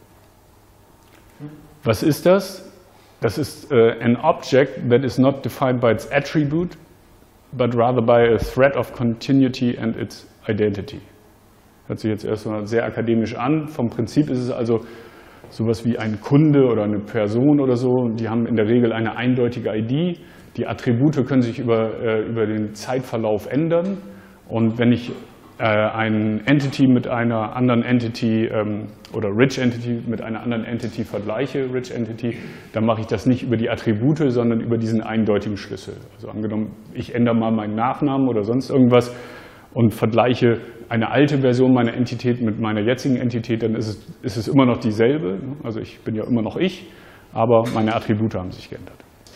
Was ist das? Das ist äh, an object that is not defined by its attribute, but rather by a thread of continuity and its identity. Hört sich jetzt erstmal sehr akademisch an. Vom Prinzip ist es also sowas wie ein Kunde oder eine Person oder so. Die haben in der Regel eine eindeutige I D. Die Attribute können sich über, äh, über den Zeitverlauf ändern. Und wenn ich äh, ein Entity mit einer anderen Entity ähm, oder Rich Entity mit einer anderen Entity vergleiche, Rich Entity, dann mache ich das nicht über die Attribute, sondern über diesen eindeutigen Schlüssel. Also angenommen, ich ändere mal meinen Nachnamen oder sonst irgendwas und vergleiche eine alte Version meiner Entität mit meiner jetzigen Entität, dann ist es, ist es immer noch dieselbe. Also ich bin ja immer noch ich, aber meine Attribute haben sich geändert.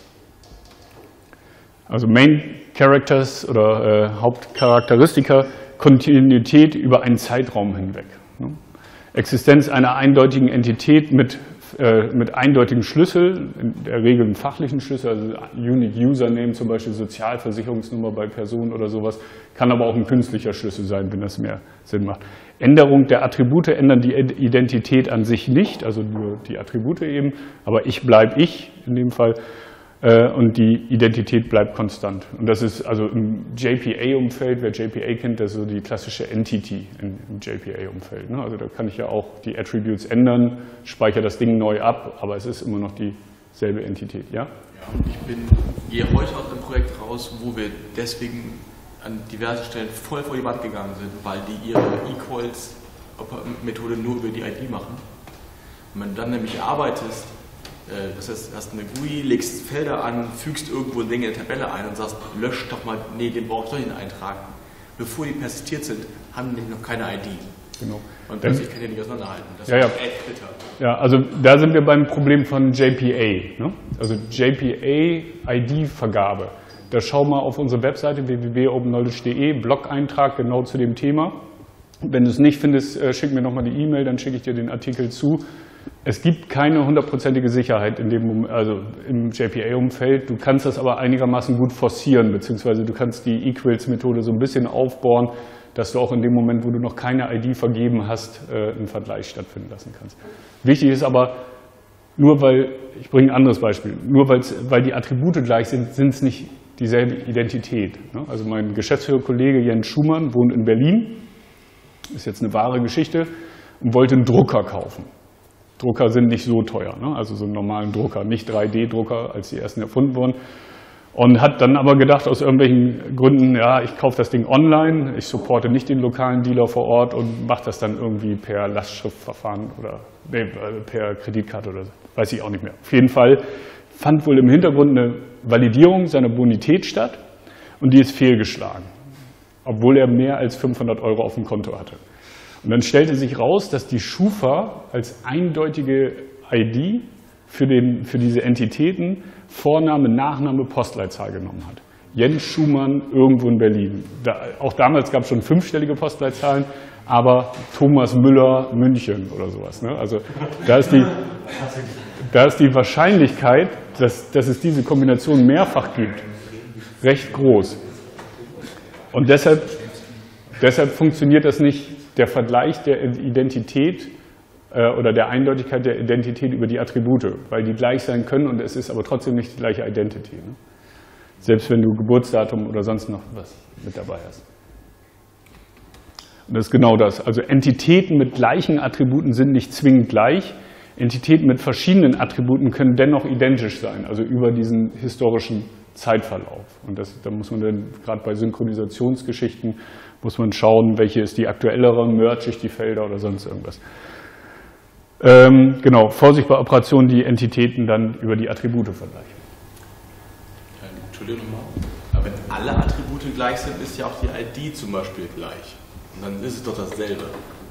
Also Main Characters oder äh, Hauptcharakteristika, Kontinuität über einen Zeitraum hinweg. Ne? Existenz einer eindeutigen Entität mit äh, mit eindeutigem Schlüssel, in der Regel einen fachlichen Schlüssel, also Unique Username, zum Beispiel Sozialversicherungsnummer bei Personen oder sowas, kann aber auch ein künstlicher Schlüssel sein, wenn das mehr Sinn macht. Änderung der Attribute ändern die Identität an sich nicht, also nur die Attribute eben, aber ich bleibe ich in dem Fall. Und die Identität bleibt konstant. Und das ist also im J P A-Umfeld, wer J P A kennt, das ist so die klassische Entity im J P A-Umfeld. Also da kann ich ja auch die Attributes ändern, speichere das Ding neu ab, aber es ist immer noch dieselbe Entität. Ja? Ja, ich bin, gehe heute aus einem Projekt raus, wo wir deswegen an diversen Stellen voll vor die Wand gegangen sind, weil die ihre Equals-Methode nur über die I D machen. Und wenn du dann nämlich arbeitest, das heißt, hast eine G U I, legst Felder an, fügst irgendwo Dinge in der Tabelle ein und sagst, lösch doch mal, nee, den brauche ich doch nicht eintragen. Bevor die persistiert sind, haben die noch keine I D. Genau. Und plötzlich kann ich nicht auseinanderhalten. Das ja, ja. ist echt bitter. Ja, also da sind wir beim Problem von J P A. Ne? Also J P A-I D-Vergabe. Da schau mal auf unsere Webseite w w w punkt open knowledge punkt de, Blog-Eintrag genau zu dem Thema. Wenn du es nicht findest, schick mir nochmal die E-Mail, dann schicke ich dir den Artikel zu. Es gibt keine hundertprozentige Sicherheit in dem, also im J P A-Umfeld. Du kannst das aber einigermaßen gut forcieren, beziehungsweise du kannst die Equals-Methode so ein bisschen aufbauen, dass du auch in dem Moment, wo du noch keine I D vergeben hast, einen Vergleich stattfinden lassen kannst. Wichtig ist aber, nur weil, ich bringe ein anderes Beispiel, nur weil die Attribute gleich sind, sind es nicht dieselbe Identität. Also mein Geschäftsführerkollege Jens Schumann wohnt in Berlin, ist jetzt eine wahre Geschichte, und wollte einen Drucker kaufen. Drucker sind nicht so teuer, ne? Also so einen normalen Drucker, nicht drei D Drucker, als die ersten erfunden wurden. Und hat dann aber gedacht, aus irgendwelchen Gründen, ja, ich kaufe das Ding online, ich supporte nicht den lokalen Dealer vor Ort und mache das dann irgendwie per Lastschriftverfahren oder nee, per Kreditkarte oder so, weiß ich auch nicht mehr. Auf jeden Fall fand wohl im Hintergrund eine Validierung seiner Bonität statt und die ist fehlgeschlagen, obwohl er mehr als fünfhundert Euro auf dem Konto hatte. Und dann stellte sich raus, dass die Schufa als eindeutige I D für, den, für diese Entitäten Vorname, Nachname, Postleitzahl genommen hat. Jens Schumann irgendwo in Berlin. Da, auch damals gab es schon fünfstellige Postleitzahlen, aber Thomas Müller München oder sowas. Ne? Also da ist, die, da ist die Wahrscheinlichkeit, dass, dass es diese Kombination mehrfach gibt, recht groß. Und deshalb, deshalb funktioniert das nicht. Der Vergleich der Identität äh, oder der Eindeutigkeit der Identität über die Attribute, weil die gleich sein können und es ist aber trotzdem nicht die gleiche Identity. Ne? Selbst wenn du Geburtsdatum oder sonst noch was mit dabei hast. Und das ist genau das. Also Entitäten mit gleichen Attributen sind nicht zwingend gleich. Entitäten mit verschiedenen Attributen können dennoch identisch sein, also über diesen historischen Zeitverlauf. Und das, da muss man dann gerade bei Synchronisationsgeschichten muss man schauen, welche ist die aktuellere, merge ich die Felder oder sonst irgendwas. Ähm, genau, Vorsicht bei Operationen, die Entitäten dann über die Attribute vergleichen. Ja, Entschuldigung nochmal, aber wenn alle Attribute gleich sind, ist ja auch die I D zum Beispiel gleich. Und dann ist es doch dasselbe.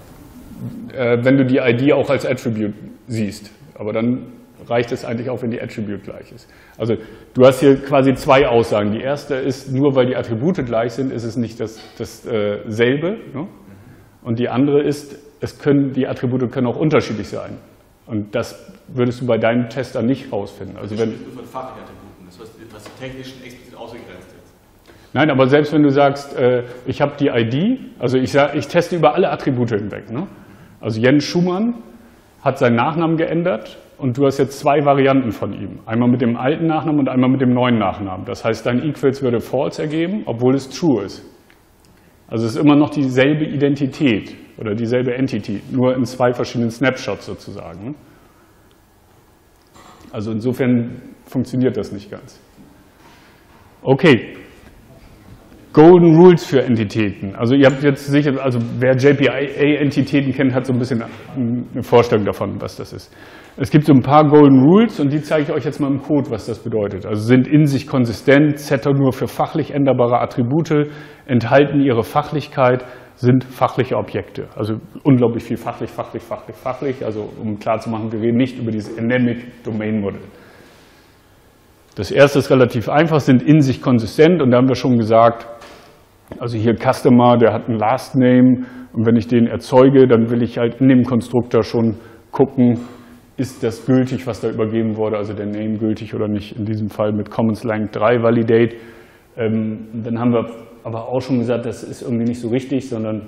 Äh, wenn du die I D auch als Attribute siehst, aber dann reicht es eigentlich auch, wenn die Attribute gleich ist. Also du hast hier quasi zwei Aussagen. Die erste ist, nur weil die Attribute gleich sind, ist es nicht dasselbe. Das, äh, ne? Und die andere ist, es können, die Attribute können auch unterschiedlich sein. Und das würdest du bei deinem Test dann nicht rausfinden. Also wenn, von fachlichen Attributen, das heißt, was die technischen explizit ausgegrenzt ist. Nein, aber selbst wenn du sagst, äh, ich habe die I D, also ich, sag, ich teste über alle Attribute hinweg. Ne? Also Jens Schumann hat seinen Nachnamen geändert. Und du hast jetzt zwei Varianten von ihm. Einmal mit dem alten Nachnamen und einmal mit dem neuen Nachnamen. Das heißt, dein Equals würde false ergeben, obwohl es true ist. Also es ist immer noch dieselbe Identität oder dieselbe Entity, nur in zwei verschiedenen Snapshots sozusagen. Also insofern funktioniert das nicht ganz. Okay. Golden Rules für Entitäten. Also ihr habt jetzt sicher, also wer J P A-Entitäten kennt, hat so ein bisschen eine Vorstellung davon, was das ist. Es gibt so ein paar Golden Rules und die zeige ich euch jetzt mal im Code, was das bedeutet. Also sind in sich konsistent, setter nur für fachlich änderbare Attribute, enthalten ihre Fachlichkeit, sind fachliche Objekte. Also unglaublich viel fachlich, fachlich, fachlich, fachlich. Also um klarzumachen, wir reden nicht über dieses Endemic Domain Model. Das erste ist relativ einfach, sind in sich konsistent und da haben wir schon gesagt, also hier Customer, der hat einen Last Name und wenn ich den erzeuge, dann will ich halt in dem Konstruktor schon gucken, ist das gültig, was da übergeben wurde, also der Name gültig oder nicht, in diesem Fall mit Commons Lang drei Validate. Ähm, dann haben wir aber auch schon gesagt, das ist irgendwie nicht so richtig, sondern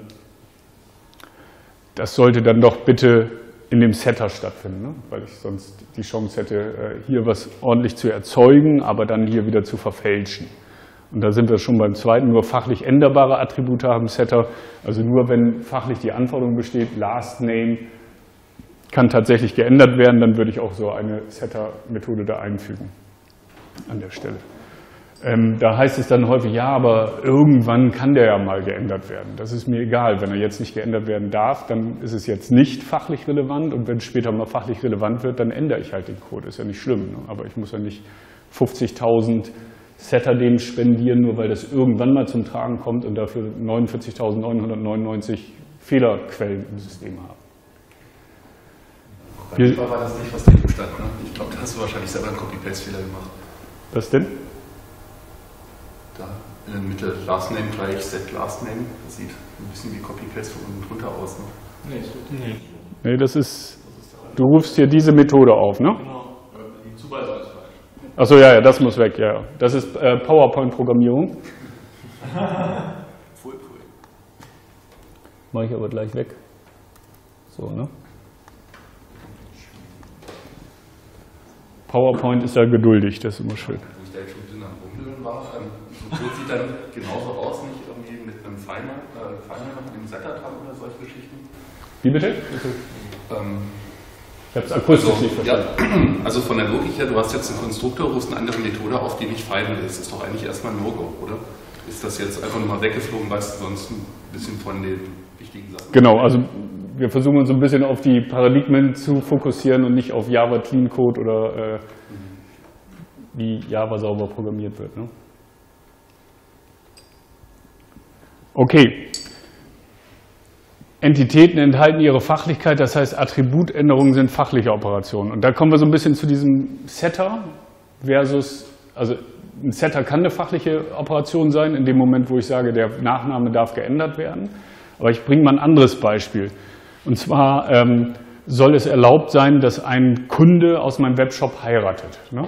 das sollte dann doch bitte in dem Setter stattfinden, ne? Weil ich sonst die Chance hätte, hier was ordentlich zu erzeugen, aber dann hier wieder zu verfälschen. Und da sind wir schon beim zweiten, nur fachlich änderbare Attribute haben Setter, also nur wenn fachlich die Anforderung besteht, Last Name kann tatsächlich geändert werden, dann würde ich auch so eine Setter-Methode da einfügen an der Stelle. Ähm, da heißt es dann häufig, ja, aber irgendwann kann der ja mal geändert werden. Das ist mir egal. Wenn er jetzt nicht geändert werden darf, dann ist es jetzt nicht fachlich relevant. Und wenn es später mal fachlich relevant wird, dann ändere ich halt den Code. Ist ja nicht schlimm. Ne? Aber ich muss ja nicht fünfzigtausend Setter dem spendieren, nur weil das irgendwann mal zum Tragen kommt und dafür neunundvierzigtausendneunhundertneunundneunzig Fehlerquellen im System haben. Bei Viva war das nicht, was drin stand. Ne? Ich glaube, da hast du wahrscheinlich selber einen Copy-Paste-Fehler gemacht. Was denn? Da in der Mitte Last Name gleich Set Last Name. Das sieht ein bisschen wie Copy-Paste von unten drunter aus. Ne? Nee, das wird nicht. Nee, das ist, du rufst hier diese Methode auf, ne? Genau, die Zuweisung ist falsch. Achso, ja, ja, das muss weg, ja. Das ist äh, PowerPoint-Programmierung. Pfui, pfui. Mache ich aber gleich weg. So, ne? PowerPoint ist ja geduldig, das ist immer schön. Wo ich da jetzt schon ein bisschen am Rumblöden war, ähm, so Code sieht dann genauso aus, nicht irgendwie mit einem Finder, äh, Finder mit einem Setter dran oder solche Geschichten. Wie bitte? Ähm, ich habe es akustisch also, nicht verstanden. Ja, also von der Logik her, du hast jetzt einen Konstruktor, rufst eine andere Methode auf, die nicht final ist. Das ist doch eigentlich erstmal ein No-Go, oder? Ist das jetzt einfach nur mal weggeflogen, weißt du sonst ein bisschen von den wichtigen Sachen? Genau, also wir versuchen uns so ein bisschen auf die Paradigmen zu fokussieren und nicht auf Java Clean Code oder äh, wie Java sauber programmiert wird. Ne? Okay. Entitäten enthalten ihre Fachlichkeit, das heißt Attributänderungen sind fachliche Operationen. Und da kommen wir so ein bisschen zu diesem Setter versus, also ein Setter kann eine fachliche Operation sein, in dem Moment, wo ich sage, der Nachname darf geändert werden. Aber ich bringe mal ein anderes Beispiel. Und zwar ähm, soll es erlaubt sein, dass ein Kunde aus meinem Webshop heiratet. Ne?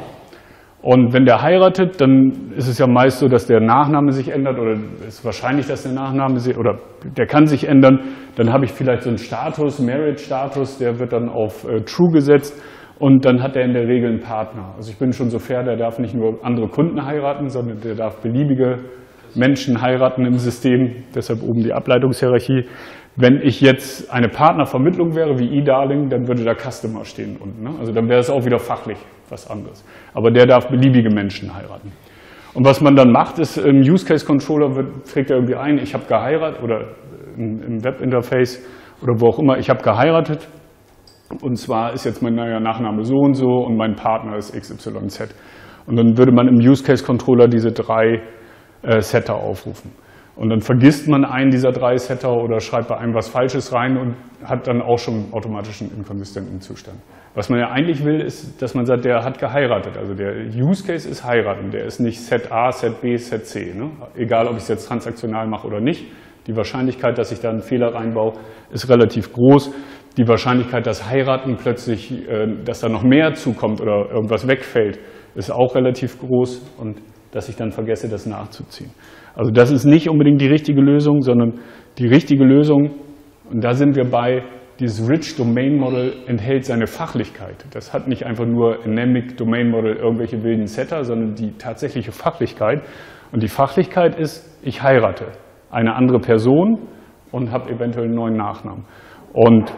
Und wenn der heiratet, dann ist es ja meist so, dass der Nachname sich ändert oder ist wahrscheinlich, dass der Nachname sich, oder der kann sich ändern. Dann habe ich vielleicht so einen Status, Marriage-Status, der wird dann auf äh, True gesetzt und dann hat er in der Regel einen Partner. Also ich bin schon so fair, der darf nicht nur andere Kunden heiraten, sondern der darf beliebige Menschen heiraten im System, deshalb oben die Ableitungshierarchie. Wenn ich jetzt eine Partnervermittlung wäre, wie eDarling, dann würde da Customer stehen unten. Ne? Also dann wäre es auch wieder fachlich was anderes. Aber der darf beliebige Menschen heiraten. Und was man dann macht, ist, im Use-Case-Controller wird, trägt er irgendwie ein, ich habe geheiratet, oder im Webinterface oder wo auch immer, ich habe geheiratet. Und zwar ist jetzt mein neuer Nachname so und so und mein Partner ist X Y Z. Und dann würde man im Use-Case-Controller diese drei äh, Setter aufrufen. Und dann vergisst man einen dieser drei Setter oder schreibt bei einem was Falsches rein und hat dann auch schon automatisch einen inkonsistenten Zustand. Was man ja eigentlich will, ist, dass man sagt, der hat geheiratet. Also der Use Case ist heiraten. Der ist nicht Set A, Set B, Set C. Ne? Egal, ob ich es jetzt transaktional mache oder nicht. Die Wahrscheinlichkeit, dass ich da einen Fehler reinbaue, ist relativ groß. Die Wahrscheinlichkeit, dass heiraten plötzlich, dass da noch mehr zukommt oder irgendwas wegfällt, ist auch relativ groß. Und dass ich dann vergesse, das nachzuziehen. Also das ist nicht unbedingt die richtige Lösung, sondern die richtige Lösung, und da sind wir bei, dieses Rich Domain Model enthält seine Fachlichkeit. Das hat nicht einfach nur Anemic Domain Model irgendwelche wilden Setter, sondern die tatsächliche Fachlichkeit. Und die Fachlichkeit ist, ich heirate eine andere Person und habe eventuell einen neuen Nachnamen. Und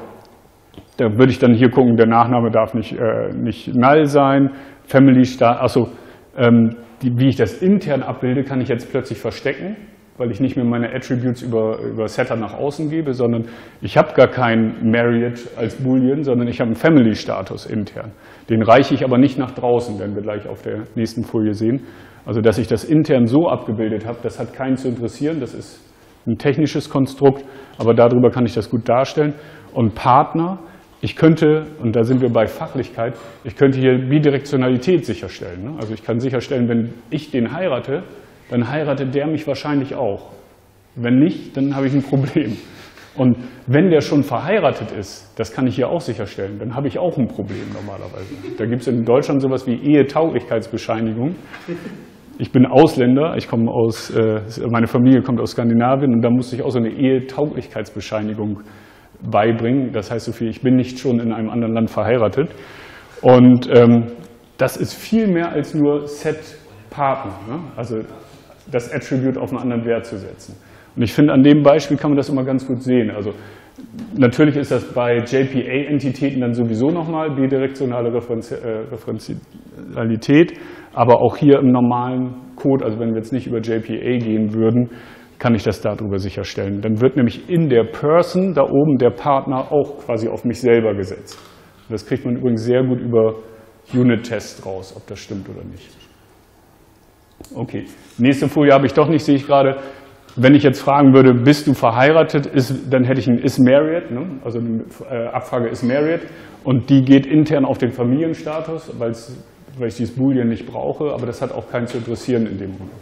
da würde ich dann hier gucken, der Nachname darf nicht, äh, nicht null sein, Family Star, achso, ähm, Die, wie ich das intern abbilde, kann ich jetzt plötzlich verstecken, weil ich nicht mehr meine Attributes über, über Setter nach außen gebe, sondern ich habe gar kein Married als Boolean, sondern ich habe einen Family-Status intern. Den reiche ich aber nicht nach draußen, werden wir gleich auf der nächsten Folie sehen. Also dass ich das intern so abgebildet habe, das hat keinen zu interessieren, das ist ein technisches Konstrukt, aber darüber kann ich das gut darstellen. Und Partner, ich könnte, und da sind wir bei Fachlichkeit, ich könnte hier Bidirektionalität sicherstellen. Ne? Also ich kann sicherstellen, wenn ich den heirate, dann heiratet der mich wahrscheinlich auch. Wenn nicht, dann habe ich ein Problem. Und wenn der schon verheiratet ist, das kann ich hier auch sicherstellen, dann habe ich auch ein Problem normalerweise. Da gibt es in Deutschland sowas wie Ehetauglichkeitsbescheinigung. Ich bin Ausländer, ich komme aus, äh, meine Familie kommt aus Skandinavien und da musste ich auch so eine Ehetauglichkeitsbescheinigung beibringen. Das heißt so viel, ich bin nicht schon in einem anderen Land verheiratet. Und ähm, das ist viel mehr als nur Set-Partner, ne? Also das Attribute auf einen anderen Wert zu setzen. Und ich finde, an dem Beispiel kann man das immer ganz gut sehen. Also natürlich ist das bei J P A-Entitäten dann sowieso nochmal bidirektionale Referenzi äh, Referenzialität, aber auch hier im normalen Code, also wenn wir jetzt nicht über J P A gehen würden, kann ich das darüber sicherstellen. Dann wird nämlich in der Person da oben der Partner auch quasi auf mich selber gesetzt. Und das kriegt man übrigens sehr gut über Unit-Tests raus, ob das stimmt oder nicht. Okay, nächste Folie habe ich doch nicht, sehe ich gerade. Wenn ich jetzt fragen würde, bist du verheiratet, ist, dann hätte ich ein is married, ne? Also eine äh, Abfrage is married, und die geht intern auf den Familienstatus, weil ich dieses Boolean nicht brauche, aber das hat auch keinen zu interessieren in dem Moment.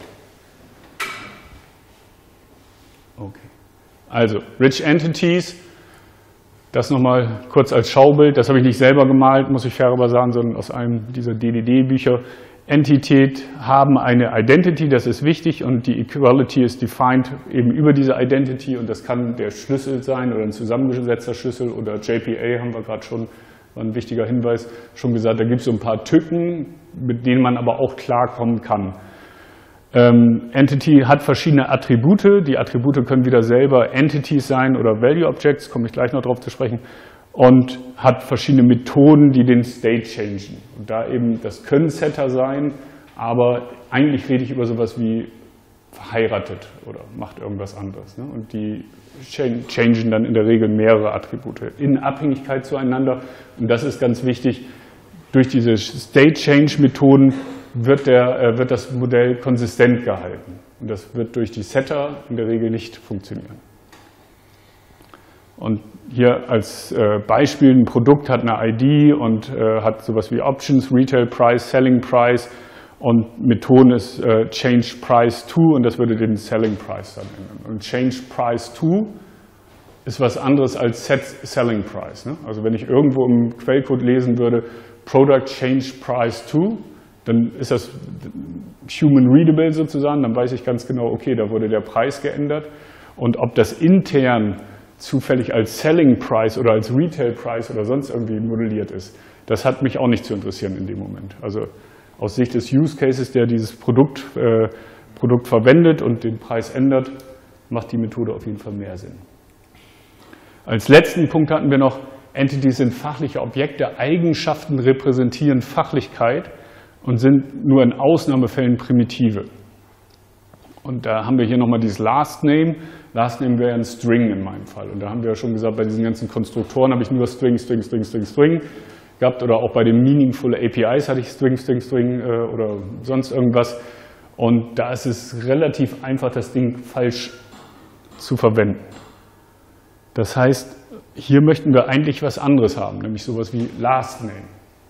Okay. Also, Rich Entities, das nochmal kurz als Schaubild, das habe ich nicht selber gemalt, muss ich fairerweise sagen, sondern aus einem dieser D D D-Bücher. Entität haben eine Identity, das ist wichtig, und die Equality ist defined eben über diese Identity, und das kann der Schlüssel sein oder ein zusammengesetzter Schlüssel oder J P A, haben wir gerade schon, war ein wichtiger Hinweis, schon gesagt, da gibt es so ein paar Tücken, mit denen man aber auch klarkommen kann. Ähm, Entity hat verschiedene Attribute, die Attribute können wieder selber Entities sein oder Value Objects, komme ich gleich noch drauf zu sprechen, und hat verschiedene Methoden, die den State changen. Und da eben, das können Setter sein, aber eigentlich rede ich über sowas wie verheiratet oder macht irgendwas anderes. Ne? Und die changen dann in der Regel mehrere Attribute in Abhängigkeit zueinander. Und das ist ganz wichtig, durch diese State Change Methoden wird, der, äh, wird das Modell konsistent gehalten. Und das wird durch die Setter in der Regel nicht funktionieren. Und hier als äh, Beispiel, ein Produkt hat eine I D und äh, hat sowas wie Options, Retail Price, Selling Price, und Methoden ist äh, Change Price to, und das würde den Selling Price dann ändern. Und Change Price to ist was anderes als Set Selling Price. Ne? Also wenn ich irgendwo im Quellcode lesen würde, Product Change Price to, dann ist das human readable sozusagen, dann weiß ich ganz genau, okay, da wurde der Preis geändert. Und ob das intern zufällig als Selling Price oder als Retail Price oder sonst irgendwie modelliert ist, das hat mich auch nicht zu interessieren in dem Moment. Also aus Sicht des Use Cases, der dieses Produkt, äh, Produkt verwendet und den Preis ändert, macht die Methode auf jeden Fall mehr Sinn. Als letzten Punkt hatten wir noch, Entities sind fachliche Objekte, Eigenschaften repräsentieren Fachlichkeit und sind nur in Ausnahmefällen Primitive. Und da haben wir hier nochmal dieses Last Name. Last Name wäre ein String in meinem Fall. Und da haben wir ja schon gesagt, bei diesen ganzen Konstruktoren habe ich nur String, String, String, String, String gehabt. Oder auch bei den Meaningful A P Is hatte ich String, String, String äh, oder sonst irgendwas. Und da ist es relativ einfach, das Ding falsch zu verwenden. Das heißt, hier möchten wir eigentlich was anderes haben, nämlich sowas wie Last Name.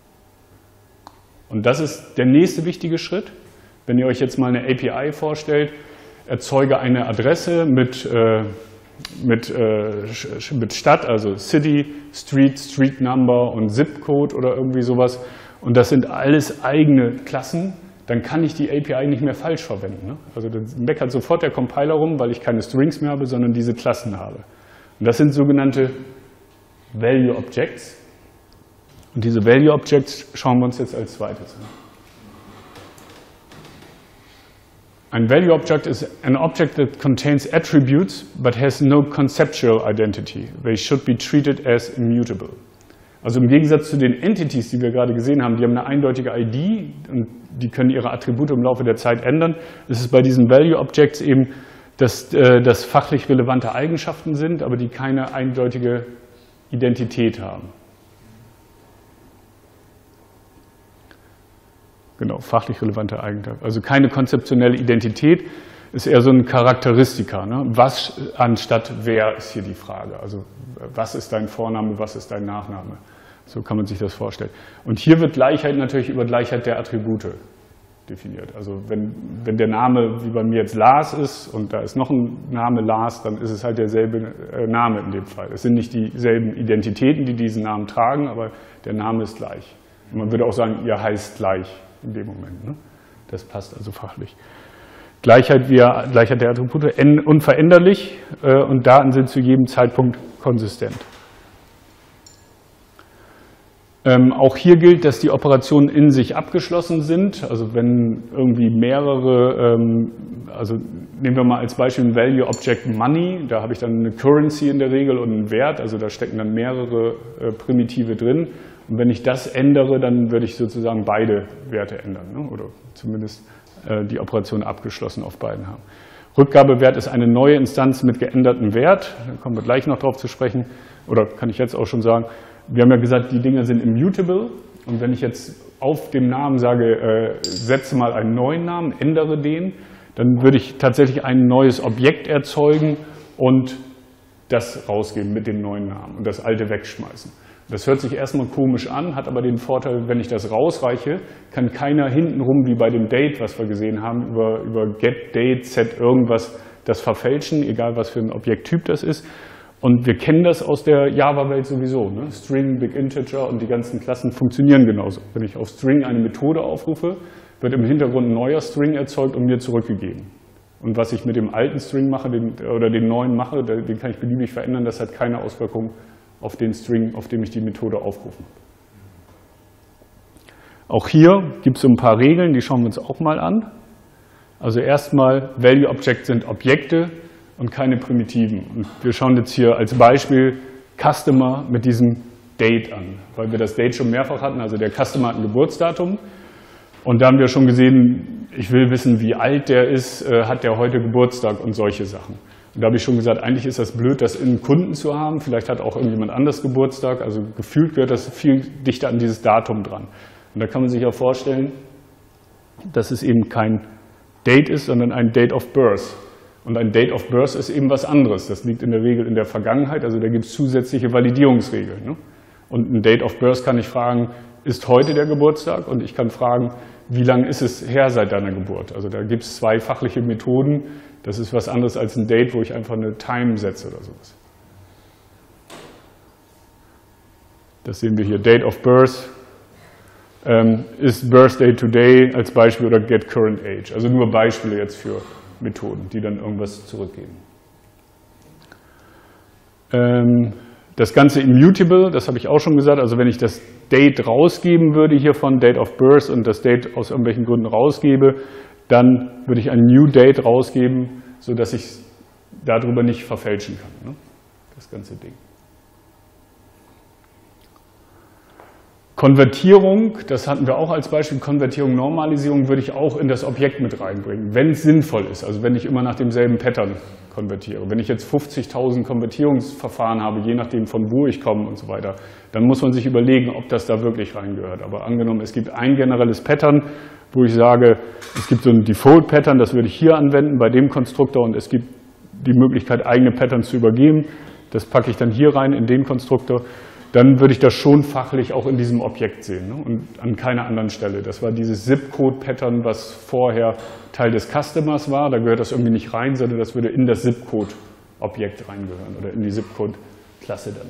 Und das ist der nächste wichtige Schritt. Wenn ihr euch jetzt mal eine A P I vorstellt, erzeuge eine Adresse mit, äh, mit, äh, mit Stadt, also City, Street, Street Number und Zip Code oder irgendwie sowas. Und das sind alles eigene Klassen. Dann kann ich die A P I nicht mehr falsch verwenden. Ne? Also dann meckert sofort der Compiler rum, weil ich keine Strings mehr habe, sondern diese Klassen habe. Und das sind sogenannte Value Objects. Und diese Value Objects schauen wir uns jetzt als zweites an. Ein Value Object is an object that contains attributes but has no conceptual identity. They should be treated as immutable. Also im Gegensatz zu den Entities, die wir gerade gesehen haben, die haben eine eindeutige I D und die können ihre Attribute im Laufe der Zeit ändern. Es ist bei diesen Value Objects eben, dass das fachlich relevante Eigenschaften sind, aber die keine eindeutige Identität haben. Genau, fachlich relevante Eigenschaften. Also keine konzeptionelle Identität, ist eher so ein Charakteristika. Ne? Was anstatt wer ist hier die Frage. Also was ist dein Vorname, was ist dein Nachname? So kann man sich das vorstellen. Und hier wird Gleichheit natürlich über Gleichheit der Attribute definiert. Also wenn, wenn der Name wie bei mir jetzt Lars ist und da ist noch ein Name Lars, dann ist es halt derselbe Name in dem Fall. Es sind nicht dieselben Identitäten, die diesen Namen tragen, aber der Name ist gleich. Und man würde auch sagen, ihr heißt gleich in dem Moment. Ne? Das passt also fachlich. Gleichheit, via, Gleichheit der Attribute, unveränderlich äh, und Daten sind zu jedem Zeitpunkt konsistent. Ähm, auch hier gilt, dass die Operationen in sich abgeschlossen sind. Also wenn irgendwie mehrere, ähm, also nehmen wir mal als Beispiel ein Value Object Money, da habe ich dann eine Currency in der Regel und einen Wert, also da stecken dann mehrere äh, Primitive drin. Und wenn ich das ändere, dann würde ich sozusagen beide Werte ändern, ne? Oder zumindest äh, die Operation abgeschlossen auf beiden haben. Rückgabewert ist eine neue Instanz mit geändertem Wert, da kommen wir gleich noch drauf zu sprechen, oder kann ich jetzt auch schon sagen. Wir haben ja gesagt, die Dinger sind immutable und wenn ich jetzt auf dem Namen sage, äh, setze mal einen neuen Namen, ändere den, dann würde ich tatsächlich ein neues Objekt erzeugen und das rausgeben mit dem neuen Namen und das alte wegschmeißen. Das hört sich erstmal komisch an, hat aber den Vorteil, wenn ich das rausreiche, kann keiner hintenrum, wie bei dem Date, was wir gesehen haben, über, über get, date, set irgendwas das verfälschen, egal was für ein Objekttyp das ist. Und wir kennen das aus der Java-Welt sowieso. Ne? String, Big Integer und die ganzen Klassen funktionieren genauso. Wenn ich auf String eine Methode aufrufe, wird im Hintergrund ein neuer String erzeugt und mir zurückgegeben. Und was ich mit dem alten String mache den, oder den neuen mache, den kann ich beliebig verändern, das hat keine Auswirkung auf den String, auf dem ich die Methode aufrufe. Auch hier gibt es so ein paar Regeln, die schauen wir uns auch mal an. Also erstmal, Value Objects sind Objekte und keine Primitiven. Und wir schauen jetzt hier als Beispiel Customer mit diesem Date an, weil wir das Date schon mehrfach hatten. Also der Customer hat ein Geburtsdatum und da haben wir schon gesehen, ich will wissen, wie alt der ist, äh, hat der heute Geburtstag und solche Sachen. Und da habe ich schon gesagt, eigentlich ist das blöd, das in Kunden zu haben. Vielleicht hat auch irgendjemand anders Geburtstag. Also gefühlt gehört das viel dichter an dieses Datum dran. Und da kann man sich ja vorstellen, dass es eben kein Date ist, sondern ein Date of Birth. Und ein Date of Birth ist eben was anderes. Das liegt in der Regel in der Vergangenheit, also da gibt es zusätzliche Validierungsregeln. Ne? Und ein Date of Birth kann ich fragen, ist heute der Geburtstag? Und ich kann fragen, wie lange ist es her seit deiner Geburt? Also da gibt es zwei fachliche Methoden. Das ist was anderes als ein Date, wo ich einfach eine Time setze oder sowas. Das sehen wir hier, Date of Birth. Ähm, ist Birthday today als Beispiel oder get current age. Also nur Beispiele jetzt für Methoden, die dann irgendwas zurückgeben. Ähm, das Ganze immutable, das habe ich auch schon gesagt, also wenn ich das Date rausgeben würde hier von Date of Birth und das Date aus irgendwelchen Gründen rausgebe, dann würde ich ein New Date rausgeben, sodass ich darüber nicht verfälschen kann, ne? Das ganze Ding. Konvertierung, das hatten wir auch als Beispiel, Konvertierung, Normalisierung würde ich auch in das Objekt mit reinbringen, wenn es sinnvoll ist, also wenn ich immer nach demselben Pattern konvertiere. Wenn ich jetzt fünfzigtausend Konvertierungsverfahren habe, je nachdem von wo ich komme und so weiter, dann muss man sich überlegen, ob das da wirklich reingehört. Aber angenommen, es gibt ein generelles Pattern, wo ich sage, es gibt so ein Default-Pattern, das würde ich hier anwenden bei dem Konstruktor und es gibt die Möglichkeit, eigene Patterns zu übergeben, das packe ich dann hier rein in den Konstruktor, dann würde ich das schon fachlich auch in diesem Objekt sehen, ne? Und an keiner anderen Stelle. Das war dieses Zip-Code-Pattern, was vorher Teil des Customers war. Da gehört das irgendwie nicht rein, sondern das würde in das Zip-Code-Objekt reingehören oder in die Zip-Code-Klasse dann.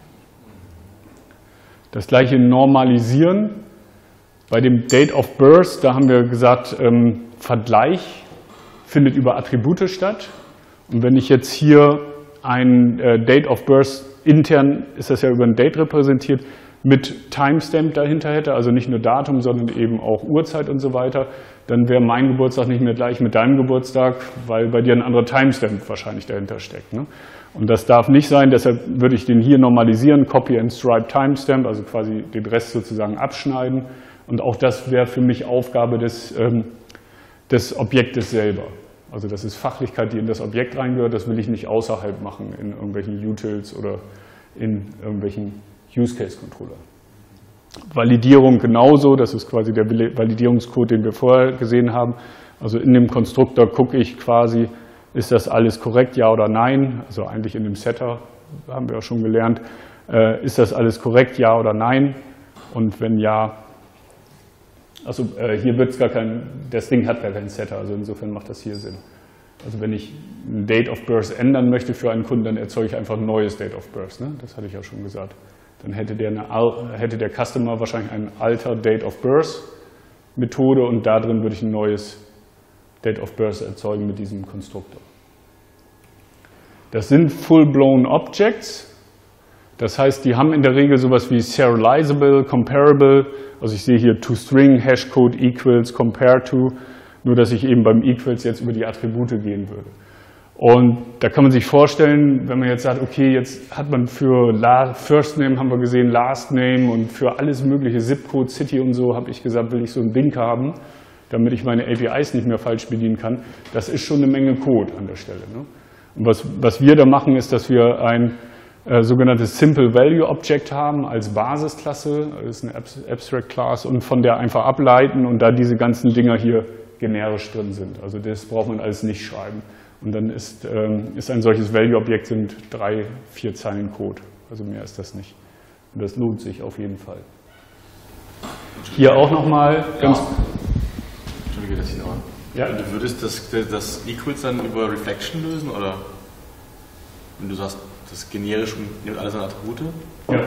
Das gleiche Normalisieren. Bei dem Date of Birth, da haben wir gesagt, ähm, Vergleich findet über Attribute statt. Und wenn ich jetzt hier ein äh, Date of Birth intern ist das ja über ein Date repräsentiert, mit Timestamp dahinter hätte, also nicht nur Datum, sondern eben auch Uhrzeit und so weiter, dann wäre mein Geburtstag nicht mehr gleich mit deinem Geburtstag, weil bei dir ein anderer Timestamp wahrscheinlich dahinter steckt. Ne? Und das darf nicht sein, deshalb würde ich den hier normalisieren, Copy and Stripe Timestamp, also quasi den Rest sozusagen abschneiden. Und auch das wäre für mich Aufgabe des, ähm, des Objektes selber. Also das ist Fachlichkeit, die in das Objekt reingehört, das will ich nicht außerhalb machen in irgendwelchen Utils oder in irgendwelchen Use-Case-Controller. Validierung genauso, das ist quasi der Validierungscode, den wir vorher gesehen haben. Also in dem Konstruktor gucke ich quasi, ist das alles korrekt, ja oder nein? Also eigentlich in dem Setter, haben wir auch schon gelernt, äh, ist das alles korrekt, ja oder nein? Und wenn ja, Also äh, hier wird es gar kein, das Ding hat gar keinen Setter, also insofern macht das hier Sinn. Also wenn ich ein Date of Birth ändern möchte für einen Kunden, dann erzeuge ich einfach ein neues Date of Birth, ne? Das hatte ich ja schon gesagt. Dann hätte der, eine, hätte der Customer wahrscheinlich eine Alter Date of Birth Methode und da drin würde ich ein neues Date of Birth erzeugen mit diesem Konstruktor. Das sind Full-Blown Objects. Das heißt, die haben in der Regel sowas wie Serializable, Comparable, also ich sehe hier toString, Hashcode, Equals, Compare to, nur dass ich eben beim Equals jetzt über die Attribute gehen würde. Und da kann man sich vorstellen, wenn man jetzt sagt, okay, jetzt hat man für First Name, haben wir gesehen, Last Name und für alles mögliche, Zip-Code, City und so, habe ich gesagt, will ich so ein Ding haben, damit ich meine A P Is nicht mehr falsch bedienen kann. Das ist schon eine Menge Code an der Stelle, ne? Und was, was wir da machen, ist, dass wir ein äh, sogenanntes Simple Value Object haben als Basisklasse, das ist eine Abstract Class, und von der einfach ableiten und da diese ganzen Dinger hier generisch drin sind. Also das braucht man alles nicht schreiben. Und dann ist, ähm, ist ein solches Value-Objekt sind drei, vier Zeilen Code. Also mehr ist das nicht. Und das lohnt sich auf jeden Fall. Hier auch nochmal ganz... Ja. Entschuldige, dass ich noch... Ja. Du würdest das, das Equals dann über Reflection lösen, oder? Wenn du sagst, das generisch nimmt alles an Attribute? Ja.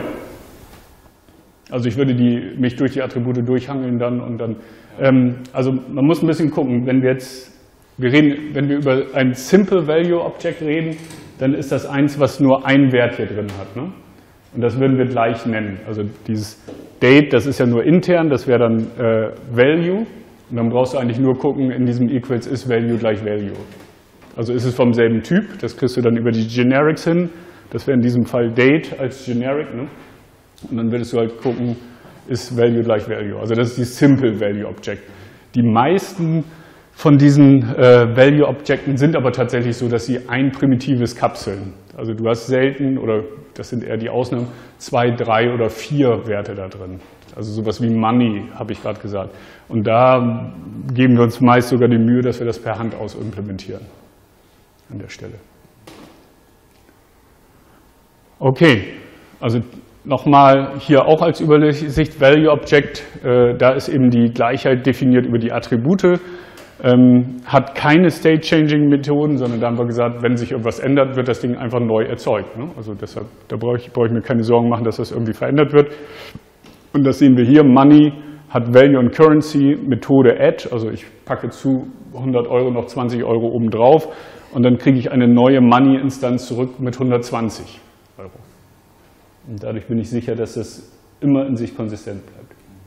Also ich würde die, mich durch die Attribute durchhangeln dann und dann... Ähm, also man muss ein bisschen gucken, wenn wir jetzt... Wir reden, wenn wir über ein Simple Value Object reden, dann ist das eins, was nur ein Wert hier drin hat, ne? Und das würden wir gleich nennen. Also dieses Date, das ist ja nur intern, das wäre dann äh, Value. Und dann brauchst du eigentlich nur gucken, in diesem Equals ist Value gleich Value. Also ist es vom selben Typ, das kriegst du dann über die Generics hin. Das wäre in diesem Fall Date als Generic, ne? Und dann würdest du halt gucken, ist Value gleich Value. Also das ist die Simple Value Object. Die meisten von diesen äh, Value-Objekten sind aber tatsächlich so, dass sie ein primitives kapseln. Also du hast selten, oder das sind eher die Ausnahmen, zwei, drei oder vier Werte da drin. Also sowas wie Money, habe ich gerade gesagt. Und da geben wir uns meist sogar die Mühe, dass wir das per Hand aus implementieren an der Stelle. Okay, also nochmal hier auch als Übersicht Value-Object, äh, da ist eben die Gleichheit definiert über die Attribute. Ähm, hat keine State-Changing-Methoden, sondern da haben wir gesagt, wenn sich irgendwas ändert, wird das Ding einfach neu erzeugt, ne? Also deshalb, da brauche ich, brauche ich mir keine Sorgen machen, dass das irgendwie verändert wird. Und das sehen wir hier, Money hat Value und Currency, Methode Add, also ich packe zu hundert Euro noch zwanzig Euro oben drauf und dann kriege ich eine neue Money-Instanz zurück mit hundertzwanzig Euro. Und dadurch bin ich sicher, dass das immer in sich konsistent bleibt.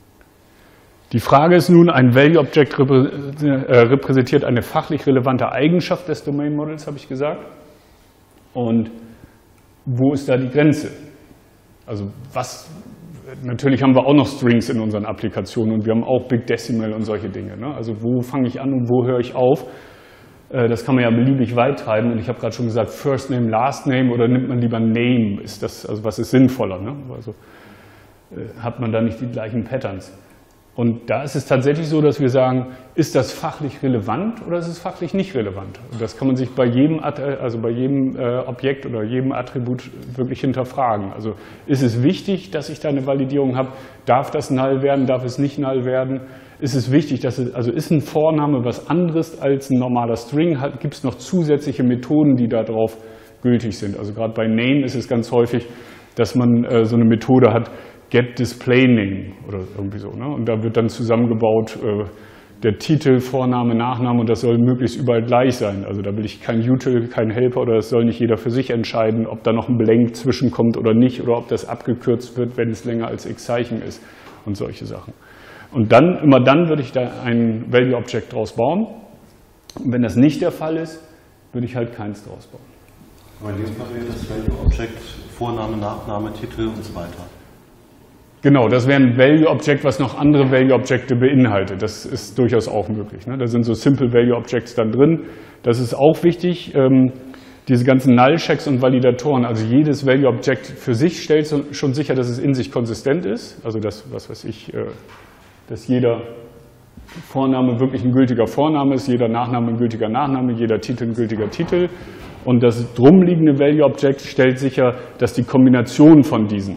Die Frage ist nun, ein Value-Object repräsentiert eine fachlich relevante Eigenschaft des Domain-Models, habe ich gesagt. Und wo ist da die Grenze? Also was, natürlich haben wir auch noch Strings in unseren Applikationen und wir haben auch Big Decimal und solche Dinge, ne? Also wo fange ich an und wo höre ich auf? Das kann man ja beliebig weit treiben und ich habe gerade schon gesagt, First Name, Last Name oder nimmt man lieber Name? Ist das, also was ist sinnvoller, ne? Also hat man da nicht die gleichen Patterns? Und da ist es tatsächlich so, dass wir sagen, ist das fachlich relevant oder ist es fachlich nicht relevant? Und das kann man sich bei jedem, also bei jedem äh, Objekt oder jedem Attribut wirklich hinterfragen. Also ist es wichtig, dass ich da eine Validierung habe? Darf das null werden? Darf es nicht null werden? Ist es wichtig, dass es, also ist ein Vorname was anderes als ein normaler String? Gibt es noch zusätzliche Methoden, die darauf gültig sind? Also gerade bei Name ist es ganz häufig, dass man äh, so eine Methode hat, Get Display Name oder irgendwie so, ne? Und da wird dann zusammengebaut äh, der Titel, Vorname, Nachname und das soll möglichst überall gleich sein. Also da will ich kein Util, kein Helper oder das soll nicht jeder für sich entscheiden, ob da noch ein Blank zwischenkommt oder nicht oder ob das abgekürzt wird, wenn es länger als x Zeichen ist und solche Sachen. Und dann, immer dann würde ich da ein Value Object draus bauen. Und wenn das nicht der Fall ist, würde ich halt keins draus bauen. Aber in diesem Fall wäre das Value Object Vorname, Nachname, Titel und so weiter. Genau, das wäre ein Value-Object, was noch andere Value-Objekte beinhaltet. Das ist durchaus auch möglich, ne? Da sind so Simple Value-Objects dann drin. Das ist auch wichtig. Ähm, diese ganzen Null-Checks und Validatoren, also jedes Value-Object für sich stellt so, schon sicher, dass es in sich konsistent ist. Also das, was weiß ich, äh, dass jeder Vorname wirklich ein gültiger Vorname ist, jeder Nachname ein gültiger Nachname, jeder Titel ein gültiger Titel. Und das drumliegende Value-Object stellt sicher, dass die Kombination von diesen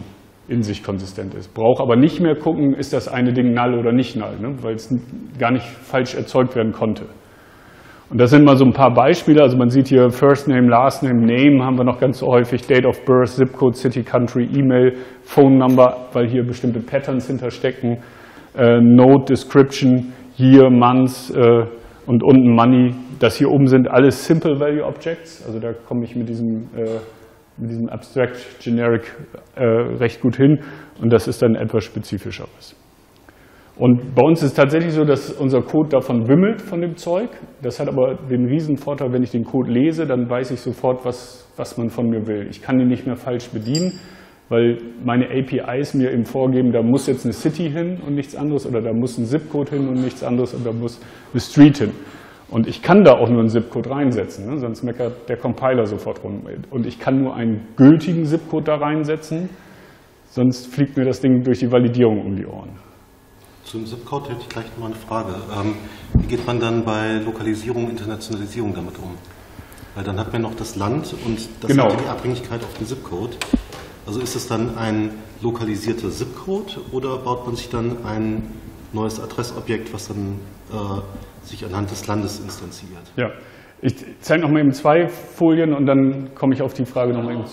in sich konsistent ist. Brauche aber nicht mehr gucken, ist das eine Ding null oder nicht null, ne? Weil es gar nicht falsch erzeugt werden konnte. Und das sind mal so ein paar Beispiele. Also man sieht hier First Name, Last Name, Name haben wir noch ganz so häufig, Date of Birth, Zip Code, City, Country, E-Mail, Phone Number, weil hier bestimmte Patterns hinterstecken, äh, Note, Description, Year, Month äh, und unten Money. Das hier oben sind alles Simple Value Objects. Also da komme ich mit diesem, äh, mit diesem Abstract Generic äh, recht gut hin. Und das ist dann etwas Spezifischeres. Und bei uns ist es tatsächlich so, dass unser Code davon wimmelt, von dem Zeug. Das hat aber den Riesenvorteil, wenn ich den Code lese, dann weiß ich sofort, was, was man von mir will. Ich kann ihn nicht mehr falsch bedienen, weil meine A P Is mir eben vorgeben, da muss jetzt eine City hin und nichts anderes, oder da muss ein Zip-Code hin und nichts anderes, und da muss eine Street hin. Und ich kann da auch nur einen Zip-Code reinsetzen, ne? Sonst meckert der Compiler sofort rum. Und ich kann nur einen gültigen Zip-Code da reinsetzen, sonst fliegt mir das Ding durch die Validierung um die Ohren. Zum Zip-Code hätte ich gleich noch mal eine Frage. Ähm, wie geht man dann bei Lokalisierung, Internationalisierung damit um? Weil dann hat man noch das Land und das Genau. hat ja die Abhängigkeit auf den Zip-Code. Also ist es dann ein lokalisierter Zip-Code oder baut man sich dann ein neues Adressobjekt, was dann äh, sich anhand des Landes instanziert? Ja, ich zeige noch mal eben zwei Folien und dann komme ich auf die Frage noch mal eben.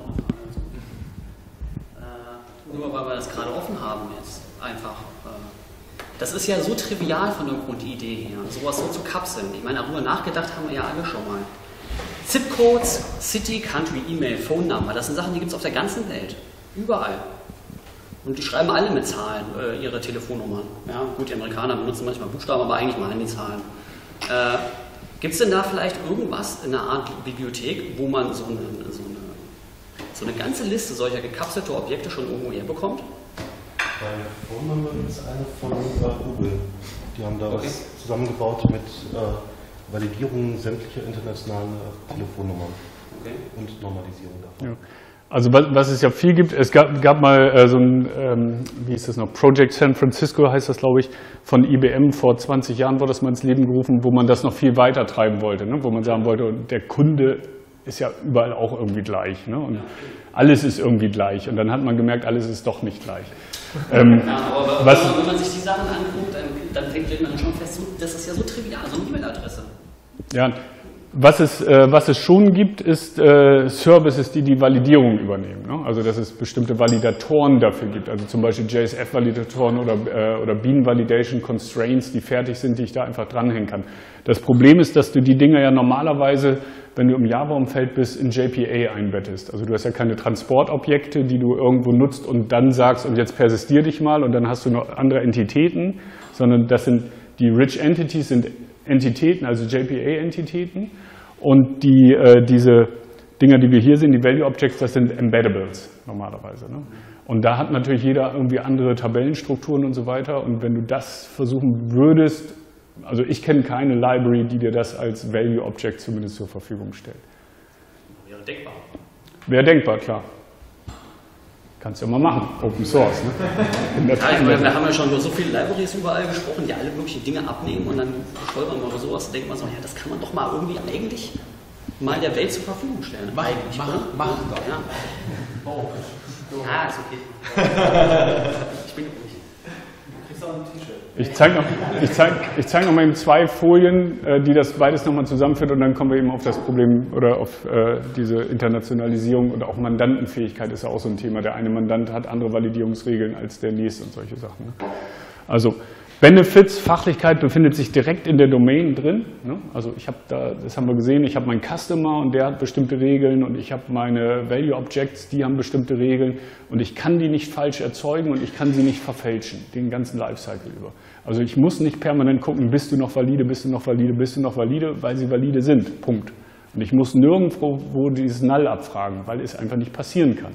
Äh, nur weil wir das gerade offen haben jetzt, einfach. Das ist ja so trivial von der Grundidee her, sowas so zu kapseln. Ich meine, darüber nachgedacht haben wir ja alle schon mal. Zip-Codes, City, Country, E-Mail, Phone Number, das sind Sachen, die gibt es auf der ganzen Welt. Überall. Und die schreiben alle mit Zahlen äh, ihre Telefonnummern. Ja, gut, die Amerikaner benutzen manchmal Buchstaben, aber eigentlich meinen die Zahlen. Äh, gibt es denn da vielleicht irgendwas in einer Art Bibliothek, wo man so eine, so eine, so eine ganze Liste solcher gekapselter Objekte schon irgendwo herbekommt? Bei Phone Number ist eine von äh, Google. Die haben da Okay. was zusammengebaut mit äh, Validierung sämtlicher internationaler Telefonnummern Okay. und Normalisierung davon. Ja. Also was, was es ja viel gibt, es gab, gab mal äh, so ein, ähm, wie hieß das noch, Project San Francisco heißt das, glaube ich, von I B M, vor zwanzig Jahren wurde das mal ins Leben gerufen, wo man das noch viel weiter treiben wollte, ne? Wo man sagen wollte, der Kunde ist ja überall auch irgendwie gleich, ne? Und alles ist irgendwie gleich, und dann hat man gemerkt, alles ist doch nicht gleich. Ähm, Ja, aber was, wenn, man, wenn man sich die Sachen anguckt, dann, dann stellt man schon fest, so, das ist ja so trivial, so eine E-Mail-Adresse. ja, was es, äh, was es schon gibt, ist äh, Services, die die Validierung übernehmen. Ne? Also dass es bestimmte Validatoren dafür gibt, also zum Beispiel J S F-Validatoren oder, äh, oder Bean Validation Constraints, die fertig sind, die ich da einfach dranhängen kann. Das Problem ist, dass du die Dinger ja normalerweise, wenn du im Java-Umfeld bist, in J P A einbettest. Also du hast ja keine Transportobjekte, die du irgendwo nutzt und dann sagst, und jetzt persistier dich mal und dann hast du noch andere Entitäten, sondern das sind die Rich Entities sind Entitäten, also J P A-Entitäten, und die, äh, diese Dinger, die wir hier sehen, die Value Objects, das sind Embeddables normalerweise. Ne? Und da hat natürlich jeder irgendwie andere Tabellenstrukturen und so weiter, und wenn du das versuchen würdest, also ich kenne keine Library, die dir das als Value Object zumindest zur Verfügung stellt. Wäre denkbar. Wäre denkbar, klar. Kannst du ja mal machen, Open Source. Ne? In der Ja, ich meine, wir haben ja schon über so viele Libraries überall gesprochen, die alle möglichen Dinge abnehmen, und dann stolpern wir über sowas und denkt man so, ja, das kann man doch mal irgendwie eigentlich mal der Welt zur Verfügung stellen. Mach, eigentlich, mach, oder? mach doch. Ja. Oh. Ah, ist okay. Ich bin ruhig. Ich zeige noch, ich zeig, ich zeig noch mal eben zwei Folien, äh, die das beides nochmal zusammenführt, und dann kommen wir eben auf das Problem oder auf äh, diese Internationalisierung, und auch Mandantenfähigkeit ist ja auch so ein Thema. Der eine Mandant hat andere Validierungsregeln als der nächste und solche Sachen. Ne? Also Benefits, Fachlichkeit befindet sich direkt in der Domain drin. Ne? Also ich habe da, das haben wir gesehen, ich habe meinen Customer und der hat bestimmte Regeln, und ich habe meine Value Objects, die haben bestimmte Regeln, und ich kann die nicht falsch erzeugen und ich kann sie nicht verfälschen, den ganzen Lifecycle über. Also ich muss nicht permanent gucken, bist du noch valide, bist du noch valide, bist du noch valide, weil sie valide sind. Punkt. Und ich muss nirgendwo wo dieses Null abfragen, weil es einfach nicht passieren kann.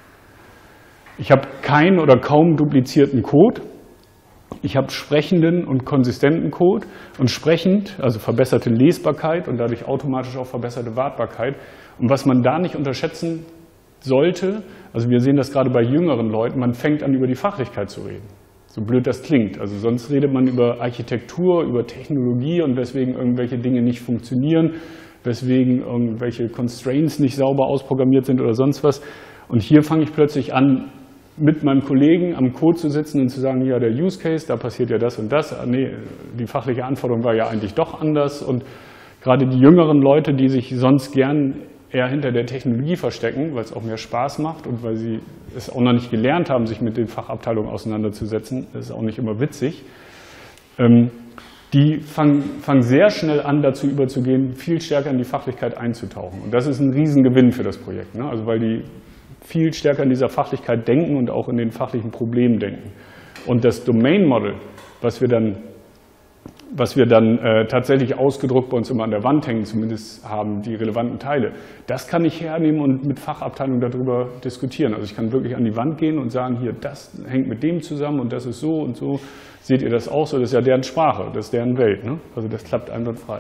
Ich habe keinen oder kaum duplizierten Code. Ich habe sprechenden und konsistenten Code, und sprechend, also verbesserte Lesbarkeit und dadurch automatisch auch verbesserte Wartbarkeit. Und was man da nicht unterschätzen sollte, also wir sehen das gerade bei jüngeren Leuten, man fängt an, über die Fachlichkeit zu reden. So blöd das klingt. Also sonst redet man über Architektur, über Technologie und weswegen irgendwelche Dinge nicht funktionieren, weswegen irgendwelche Constraints nicht sauber ausprogrammiert sind oder sonst was. Und hier fange ich plötzlich an, mit meinem Kollegen am Code zu sitzen und zu sagen, ja, der Use Case, da passiert ja das und das. Nee, die fachliche Anforderung war ja eigentlich doch anders. Und gerade die jüngeren Leute, die sich sonst gern eher hinter der Technologie verstecken, weil es auch mehr Spaß macht und weil sie es auch noch nicht gelernt haben, sich mit den Fachabteilungen auseinanderzusetzen, das ist auch nicht immer witzig, ähm, die fangen, fangen sehr schnell an, dazu überzugehen, viel stärker in die Fachlichkeit einzutauchen. Und das ist ein Riesengewinn für das Projekt, ne? Also weil die viel stärker in dieser Fachlichkeit denken und auch in den fachlichen Problemen denken. Und das Domain Model, was wir dann, was wir dann äh, tatsächlich ausgedruckt bei uns immer an der Wand hängen, zumindest haben die relevanten Teile, das kann ich hernehmen und mit Fachabteilungen darüber diskutieren. Also ich kann wirklich an die Wand gehen und sagen, hier, das hängt mit dem zusammen und das ist so und so. Seht ihr das auch so? Das ist ja deren Sprache, das ist deren Welt, ne? Also das klappt einwandfrei.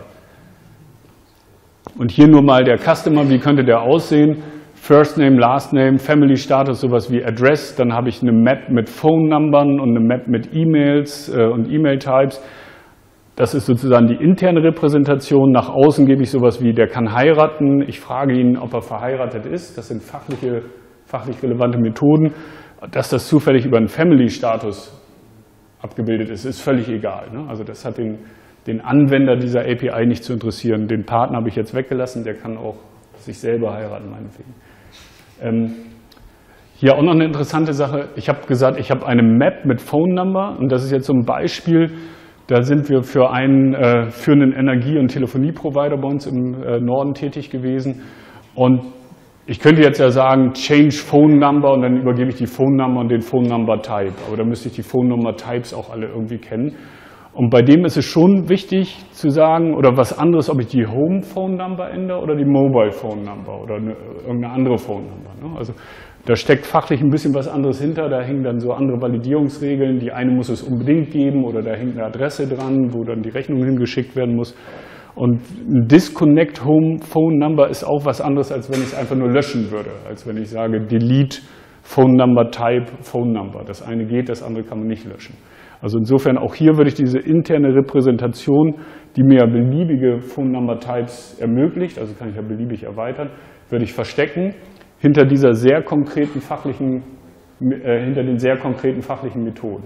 Und hier nur mal der Customer, wie könnte der aussehen? First Name, Last Name, Family Status, sowas wie Address. Dann habe ich eine Map mit Phone-Numbern und eine Map mit E-Mails äh, und E-Mail-Types. Das ist sozusagen die interne Repräsentation. Nach außen gebe ich sowas wie, der kann heiraten. Ich frage ihn, ob er verheiratet ist. Das sind fachliche, fachlich relevante Methoden. Dass das zufällig über einen Family-Status abgebildet ist, ist völlig egal, ne? Also das hat den, den Anwender dieser A P I nicht zu interessieren. Den Partner habe ich jetzt weggelassen, der kann auch sich selber heiraten, meinetwegen. Ähm, hier auch noch eine interessante Sache. Ich habe gesagt, ich habe eine Map mit Phone Number und das ist jetzt so ein Beispiel. Da sind wir für einen äh, führenden Energie- und Telefonieprovider bei uns im äh, Norden tätig gewesen. Und ich könnte jetzt ja sagen, change Phone Number und dann übergebe ich die Phone Number und den Phone Number Type. Aber da müsste ich die Phone Number Types auch alle irgendwie kennen. Und bei dem ist es schon wichtig zu sagen, oder was anderes, ob ich die Home Phone Number ändere oder die Mobile Phone Number oder eine, irgendeine andere Phone Number, ne? Also da steckt fachlich ein bisschen was anderes hinter, da hängen dann so andere Validierungsregeln. Die eine muss es unbedingt geben oder da hängt eine Adresse dran, wo dann die Rechnung hingeschickt werden muss. Und ein Disconnect Home Phone Number ist auch was anderes, als wenn ich es einfach nur löschen würde, als wenn ich sage Delete Phone Number Type Phone Number. Das eine geht, das andere kann man nicht löschen. Also insofern auch hier würde ich diese interne Repräsentation, die mir beliebige Phone Number Types ermöglicht, also kann ich ja beliebig erweitern, würde ich verstecken hinter dieser sehr konkreten fachlichen, äh, hinter den sehr konkreten fachlichen Methoden.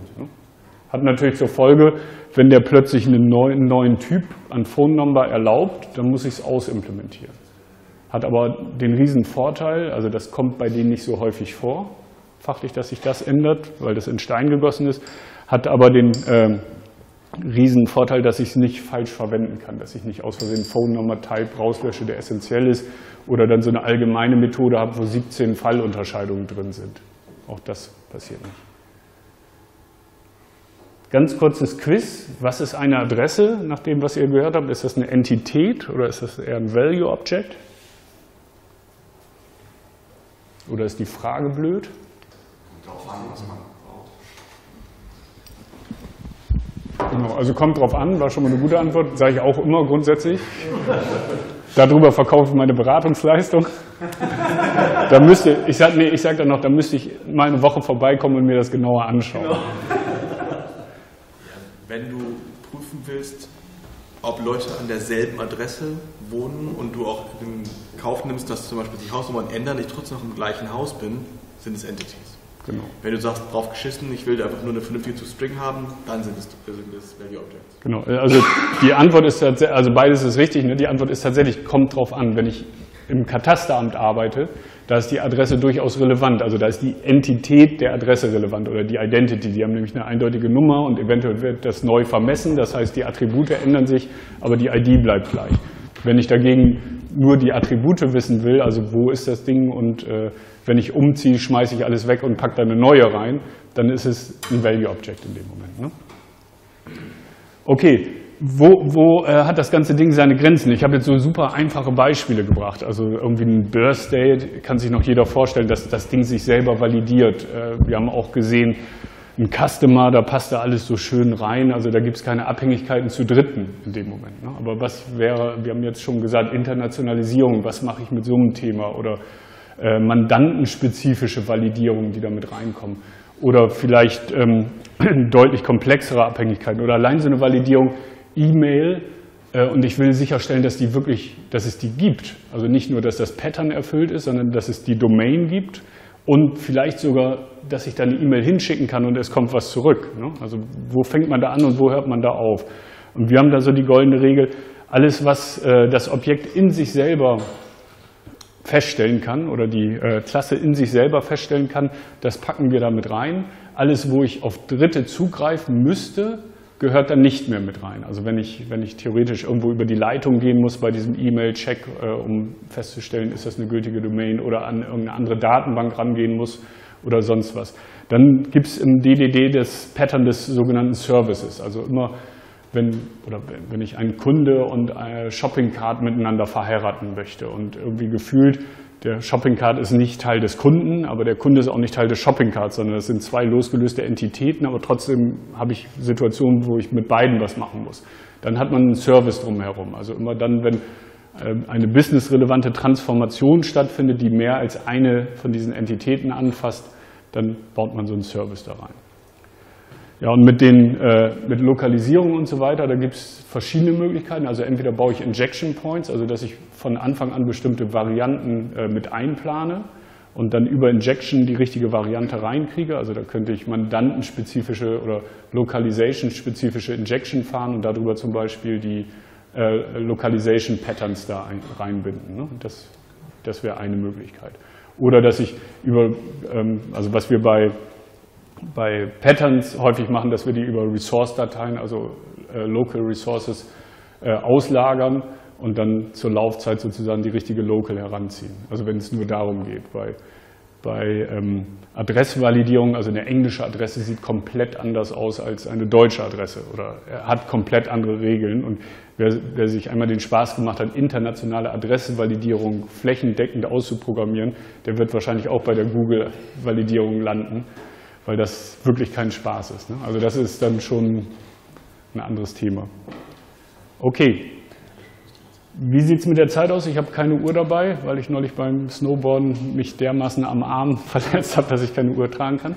Hat natürlich zur Folge, wenn der plötzlich einen neuen, einen neuen Typ an Phone Number erlaubt, dann muss ich es ausimplementieren. Hat aber den riesen Vorteil, also das kommt bei denen nicht so häufig vor, fachlich, dass sich das ändert, weil das in Stein gegossen ist, hat aber den äh, riesen Vorteil, dass ich es nicht falsch verwenden kann, dass ich nicht aus Versehen Phone Number Type rauslösche, der essentiell ist, oder dann so eine allgemeine Methode habe, wo siebzehn Fallunterscheidungen drin sind. Auch das passiert nicht. Ganz kurzes Quiz. Was ist eine Adresse, nach dem, was ihr gehört habt? Ist das eine Entität oder ist das eher ein Value Object? Oder ist die Frage blöd? Darauf an, was man braucht. Genau, also kommt drauf an, war schon mal eine gute Antwort, sage ich auch immer grundsätzlich. Darüber verkaufe ich meine Beratungsleistung. Da müsste, ich sage nee, ich sag dann noch, da müsste ich mal eine Woche vorbeikommen und mir das genauer anschauen. Genau. Wenn du prüfen willst, ob Leute an derselben Adresse wohnen und du auch in Kauf nimmst, dass zum Beispiel die Hausnummern ändern, ich trotzdem noch im gleichen Haus bin, sind es Entities. Genau. Wenn du sagst, drauf geschissen, ich will einfach nur eine vernünftige zu String haben, dann sind es, sind es Value Objects. Genau, also die Antwort ist tatsächlich, also beides ist richtig, ne? Die Antwort ist tatsächlich, kommt drauf an. Wenn ich im Katasteramt arbeite, da ist die Adresse durchaus relevant, also da ist die Entität der Adresse relevant oder die Identity, die haben nämlich eine eindeutige Nummer und eventuell wird das neu vermessen, das heißt die Attribute ändern sich, aber die I D bleibt gleich. Wenn ich dagegen nur die Attribute wissen will, also wo ist das Ding und äh, wenn ich umziehe, schmeiße ich alles weg und packe da eine neue rein, dann ist es ein Value Object in dem Moment. Ne? Okay, wo, wo äh, hat das ganze Ding seine Grenzen? Ich habe jetzt so super einfache Beispiele gebracht. Also irgendwie ein Birthday, kann sich noch jeder vorstellen, dass das Ding sich selber validiert. Äh, wir haben auch gesehen, ein Customer, da passt da alles so schön rein. Also da gibt es keine Abhängigkeiten zu Dritten in dem Moment. Ne? Aber was wäre, wir haben jetzt schon gesagt, Internationalisierung, was mache ich mit so einem Thema? Oder äh, mandantenspezifische Validierungen, die da mit reinkommen. Oder vielleicht ähm, deutlich komplexere Abhängigkeiten. Oder allein so eine Validierung E-Mail äh, und ich will sicherstellen, dass die wirklich, dass es die gibt. Also nicht nur, dass das Pattern erfüllt ist, sondern dass es die Domain gibt und vielleicht sogar, dass ich da eine E-Mail hinschicken kann und es kommt was zurück. Ne? Also wo fängt man da an und wo hört man da auf? Und wir haben da so die goldene Regel, alles was äh, das Objekt in sich selber feststellen kann oder die äh, Klasse in sich selber feststellen kann, das packen wir da mit rein. Alles, wo ich auf Dritte zugreifen müsste, gehört dann nicht mehr mit rein. Also wenn ich, wenn ich theoretisch irgendwo über die Leitung gehen muss bei diesem E-Mail-Check, äh, um festzustellen, ist das eine gültige Domain oder an irgendeine andere Datenbank rangehen muss oder sonst was. Dann gibt es im D D D das Pattern des sogenannten Services. Also immer, wenn, oder wenn ich einen Kunde und eine Shopping Cart miteinander verheiraten möchte und irgendwie gefühlt, der Shopping Cart ist nicht Teil des Kunden, aber der Kunde ist auch nicht Teil des Shopping Carts, sondern das sind zwei losgelöste Entitäten, aber trotzdem habe ich Situationen, wo ich mit beiden was machen muss. Dann hat man einen Service drumherum. Also immer dann, wenn eine businessrelevante Transformation stattfindet, die mehr als eine von diesen Entitäten anfasst, dann baut man so einen Service da rein. Ja, und mit, den, äh, mit Lokalisierung und so weiter, da gibt es verschiedene Möglichkeiten. Also entweder baue ich Injection Points, also dass ich von Anfang an bestimmte Varianten äh, mit einplane und dann über Injection die richtige Variante reinkriege. Also da könnte ich mandantenspezifische oder Localization-spezifische Injection fahren und darüber zum Beispiel die äh, Localization Patterns da ein, reinbinden. Ne? Das, das wäre eine Möglichkeit. Oder dass ich über, ähm, also was wir bei bei Patterns häufig machen, dass wir die über Resource-Dateien, also äh, Local Resources, äh, auslagern und dann zur Laufzeit sozusagen die richtige Local heranziehen. Also wenn es nur darum geht. Bei, bei ähm, Adressvalidierung, also eine englische Adresse sieht komplett anders aus als eine deutsche Adresse oder hat komplett andere Regeln. Und wer, wer sich einmal den Spaß gemacht hat, internationale Adressvalidierung flächendeckend auszuprogrammieren, der wird wahrscheinlich auch bei der Google-Validierung landen, weil das wirklich kein Spaß ist. Ne? Also das ist dann schon ein anderes Thema. Okay, wie sieht es mit der Zeit aus? Ich habe keine Uhr dabei, weil ich neulich beim Snowboarden mich dermaßen am Arm verletzt habe, dass ich keine Uhr tragen kann.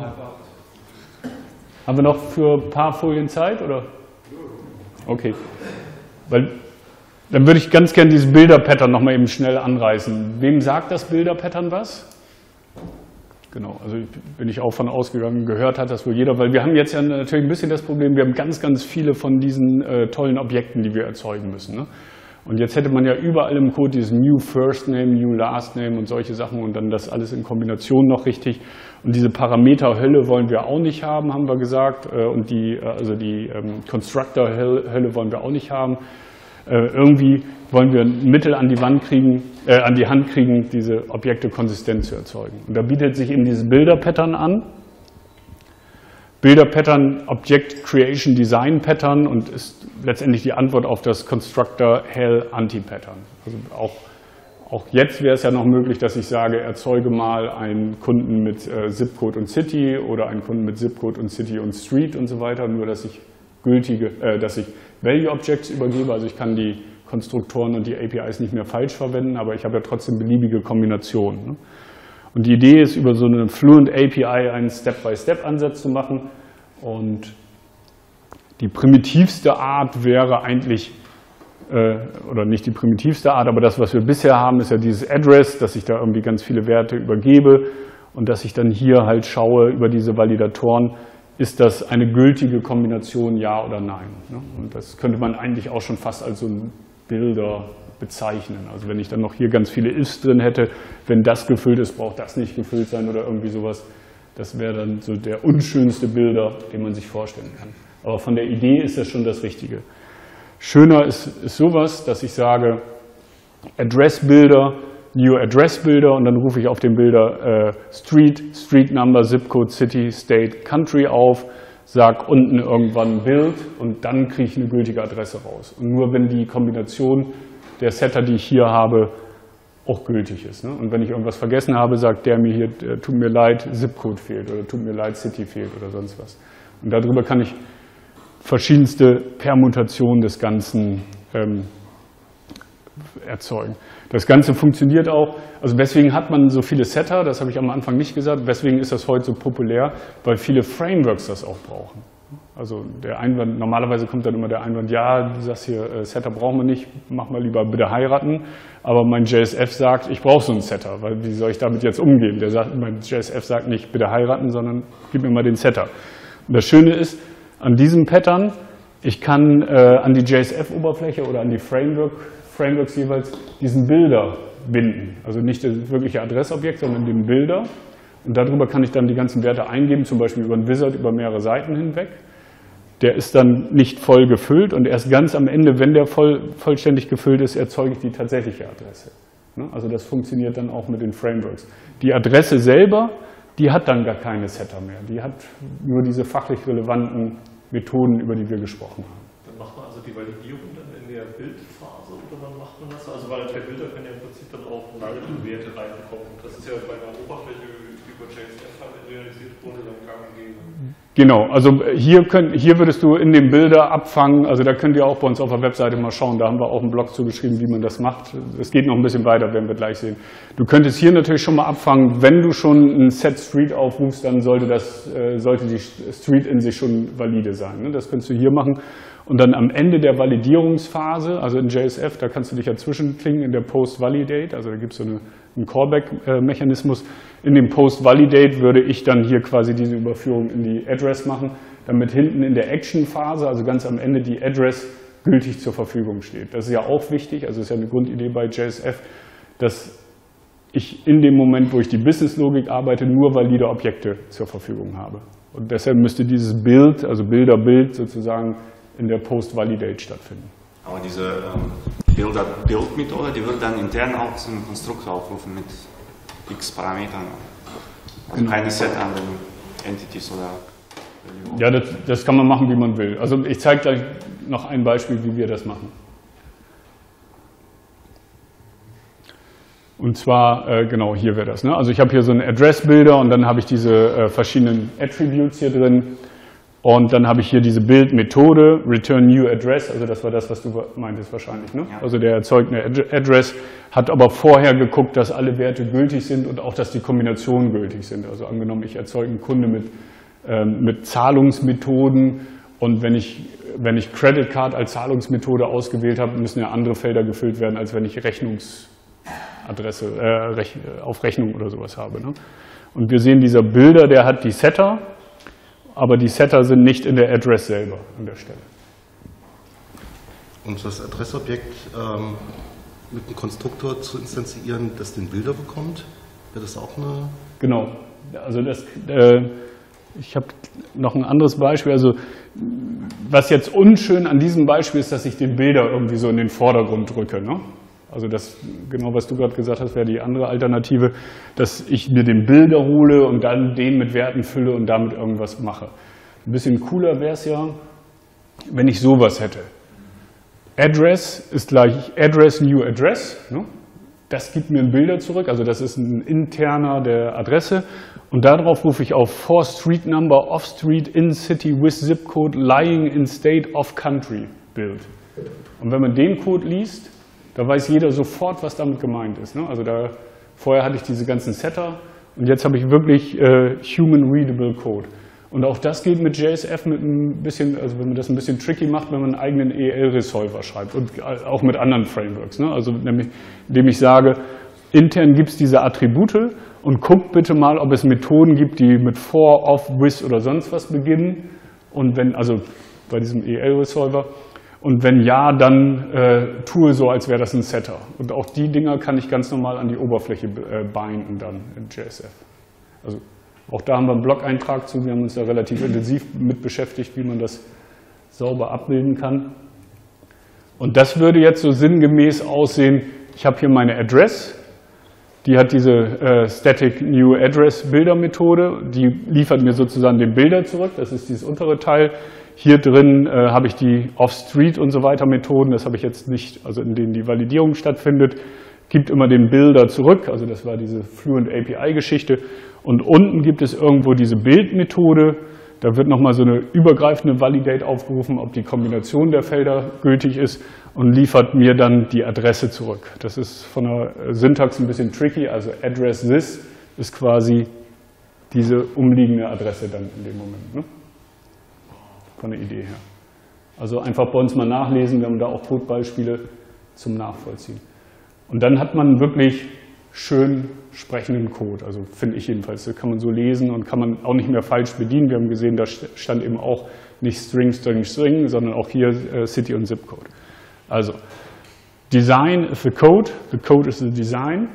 Haben wir noch für ein paar Folien Zeit? Oder? Okay, weil dann würde ich ganz gerne dieses Bilder-Pattern nochmal eben schnell anreißen. Wem sagt das Bilder-Pattern was? Genau, also bin ich auch von ausgegangen, gehört hat das wohl jeder, weil wir haben jetzt ja natürlich ein bisschen das Problem, wir haben ganz, ganz viele von diesen äh, tollen Objekten, die wir erzeugen müssen. Ne? Und jetzt hätte man ja überall im Code dieses New First Name, New Last Name und solche Sachen und dann das alles in Kombination noch richtig. Und diese Parameter-Hölle wollen wir auch nicht haben, haben wir gesagt. Äh, und die, also die ähm, Constructor-Hölle wollen wir auch nicht haben. Äh, irgendwie wollen wir ein Mittel an die Wand kriegen, äh, an die Hand kriegen, diese Objekte konsistent zu erzeugen. Und da bietet sich eben dieses Bilder-Pattern an. Bilder-Pattern, Object Creation Design Pattern und ist letztendlich die Antwort auf das Constructor Hell Anti-Pattern. Also auch, auch jetzt wäre es ja noch möglich, dass ich sage, erzeuge mal einen Kunden mit äh, Zip-Code und City oder einen Kunden mit Zip-Code und City und Street und so weiter, nur dass ich gültige, äh, dass ich Value Objects übergebe, also ich kann die Konstruktoren und die A P Is nicht mehr falsch verwenden, aber ich habe ja trotzdem beliebige Kombinationen. Ne? Und die Idee ist, über so eine Fluent A P I einen Step-by-Step-Ansatz zu machen. Und die primitivste Art wäre eigentlich, äh, oder nicht die primitivste Art, aber das, was wir bisher haben, ist ja dieses Address, dass ich da irgendwie ganz viele Werte übergebe und dass ich dann hier halt schaue über diese Validatoren, ist das eine gültige Kombination, ja oder nein. Ne? Und das könnte man eigentlich auch schon fast als so ein Bilder bezeichnen. Also wenn ich dann noch hier ganz viele Ifs drin hätte, wenn das gefüllt ist, braucht das nicht gefüllt sein oder irgendwie sowas. Das wäre dann so der unschönste Bilder, den man sich vorstellen kann. Aber von der Idee ist das schon das Richtige. Schöner ist, ist sowas, dass ich sage, Address Bilder, New Address Bilder und dann rufe ich auf den Bilder äh, Street, Street Number, Zip Code, City, State, Country auf, sage unten irgendwann Bild und dann kriege ich eine gültige Adresse raus. Und nur wenn die Kombination der Setter, die ich hier habe, auch gültig ist. Ne? Und wenn ich irgendwas vergessen habe, sagt der mir hier, äh, tut mir leid, Zip-Code fehlt oder tut mir leid, City fehlt oder sonst was. Und darüber kann ich verschiedenste Permutationen des Ganzen ähm, erzeugen. Das Ganze funktioniert auch, also weswegen hat man so viele Setter, das habe ich am Anfang nicht gesagt, weswegen ist das heute so populär, weil viele Frameworks das auch brauchen. Also der Einwand, normalerweise kommt dann immer der Einwand, ja, du sagst hier, äh, Setter brauchen wir nicht, mach mal lieber bitte heiraten. Aber mein J S F sagt, ich brauche so einen Setter, weil wie soll ich damit jetzt umgehen? Der sagt, mein J S F sagt nicht bitte heiraten, sondern gib mir mal den Setter. Und das Schöne ist, an diesem Pattern, ich kann äh, an die J S F-Oberfläche oder an die Framework, Frameworks jeweils diesen Bilder binden. Also nicht das wirkliche Adressobjekt, sondern den Bilder. Und darüber kann ich dann die ganzen Werte eingeben, zum Beispiel über einen Wizard, über mehrere Seiten hinweg. Der ist dann nicht voll gefüllt und erst ganz am Ende, wenn der voll, vollständig gefüllt ist, erzeuge ich die tatsächliche Adresse. Also das funktioniert dann auch mit den Frameworks. Die Adresse selber, die hat dann gar keine Setter mehr. Die hat nur diese fachlich relevanten Methoden, über die wir gesprochen haben. Dann macht man also die Validierung dann in der Bildphase oder wann macht man das? Also weil der Bilder können ja im Prinzip dann auch Null-Werte reinbekommen. Das ist ja bei einer Oberfläche über J S F halt realisiert wurde, dann gang und gäbe. Genau, also hier, könnt, hier würdest du in den Bilder abfangen, also da könnt ihr auch bei uns auf der Webseite mal schauen, da haben wir auch einen Blog zugeschrieben, wie man das macht. Es geht noch ein bisschen weiter, werden wir gleich sehen. Du könntest hier natürlich schon mal abfangen, wenn du schon ein Set Street aufrufst, dann sollte, das, äh, sollte die Street in sich schon valide sein. Ne? Das könntest du hier machen. Und dann am Ende der Validierungsphase, also in J S F, da kannst du dich ja zwischenklingen in der Post-Validate, also da gibt es so eine, einen Callback-Mechanismus. In dem Post-Validate würde ich dann hier quasi diese Überführung in die Address machen, damit hinten in der Action-Phase, also ganz am Ende, die Address gültig zur Verfügung steht. Das ist ja auch wichtig, also ist ja eine Grundidee bei J S F, dass ich in dem Moment, wo ich die Business-Logik arbeite, nur valide Objekte zur Verfügung habe. Und deshalb müsste dieses Bild, also Bilder-Bild sozusagen, in der Post-Validate stattfinden. Aber diese ähm, Bilder-Bild-Methode, die wird dann intern auch zum Konstruktor aufrufen mit x Parametern. Also keine Set an den Entities oder. Ja, das, das kann man machen, wie man will. Also ich zeige gleich noch ein Beispiel, wie wir das machen. Und zwar, äh, genau, hier wäre das. Ne? Also ich habe hier so einen Address-Bilder und dann habe ich diese äh, verschiedenen Attributes hier drin. Und dann habe ich hier diese Bildmethode, Return New Address, also das war das, was du meintest wahrscheinlich. Ne? Ja. Also der erzeugt eine Address, hat aber vorher geguckt, dass alle Werte gültig sind und auch, dass die Kombinationen gültig sind. Also angenommen, ich erzeuge einen Kunde mit, ähm, mit Zahlungsmethoden und wenn ich, wenn ich Credit Card als Zahlungsmethode ausgewählt habe, müssen ja andere Felder gefüllt werden, als wenn ich Rechnungsadresse äh, Rech auf Rechnung oder sowas habe. Ne? Und wir sehen, dieser Bilder, der hat die Setter, aber die Setter sind nicht in der Address selber an der Stelle. Und das Adressobjekt ähm, mit einem Konstruktor zu instanzieren, das den Bilder bekommt, wäre das auch eine... Genau, also das, äh, ich habe noch ein anderes Beispiel. Also was jetzt unschön an diesem Beispiel ist, dass ich den Bilder irgendwie so in den Vordergrund drücke. Ne? Also das, genau was du gerade gesagt hast, wäre die andere Alternative, dass ich mir den Bilder hole und dann den mit Werten fülle und damit irgendwas mache. Ein bisschen cooler wäre es ja, wenn ich sowas hätte. Address ist gleich Address New Address. Ne? Das gibt mir ein Bilder zurück, also das ist ein interner der Adresse. Und darauf rufe ich auf for Street Number, off Street, in City, with Zip Code, lying in State, of Country Bild. Und wenn man den Code liest, da weiß jeder sofort, was damit gemeint ist. Ne? Also da, vorher hatte ich diese ganzen Setter und jetzt habe ich wirklich äh, Human Readable Code. Und auch das geht mit J S F mit ein bisschen, also wenn man das ein bisschen tricky macht, wenn man einen eigenen E L-Resolver schreibt und auch mit anderen Frameworks. Ne? Also nämlich, indem ich sage, intern gibt es diese Attribute und guckt bitte mal, ob es Methoden gibt, die mit for, of, with oder sonst was beginnen. Und wenn, also bei diesem E L-Resolver. Und wenn ja, dann äh, tue so, als wäre das ein Setter. Und auch die Dinger kann ich ganz normal an die Oberfläche äh, binden dann in J S F. Also auch da haben wir einen Blog-Eintrag zu. Wir haben uns da relativ intensiv mit beschäftigt, wie man das sauber abbilden kann. Und das würde jetzt so sinngemäß aussehen, ich habe hier meine Address, die hat diese äh, Static New Address Bilder-Methode, die liefert mir sozusagen den Bilder zurück, das ist dieses untere Teil. Hier drin äh, habe ich die Off-Street und so weiter Methoden, das habe ich jetzt nicht, also in denen die Validierung stattfindet, gibt immer den Bilder zurück, also das war diese Fluent A P I-Geschichte. Und unten gibt es irgendwo diese Bildmethode, da wird nochmal so eine übergreifende Validate aufgerufen, ob die Kombination der Felder gültig ist und liefert mir dann die Adresse zurück. Das ist von der Syntax ein bisschen tricky, also address this ist quasi diese umliegende Adresse dann in dem Moment. Ne? von der Idee her. Also einfach bei uns mal nachlesen, wir haben da auch Codebeispiele zum Nachvollziehen. Und dann hat man wirklich schön sprechenden Code, also finde ich jedenfalls, das kann man so lesen und kann man auch nicht mehr falsch bedienen. Wir haben gesehen, da stand eben auch nicht String, String, String, sondern auch hier äh, City und Zip-Code. Also, Design is the Code, the Code is the Design.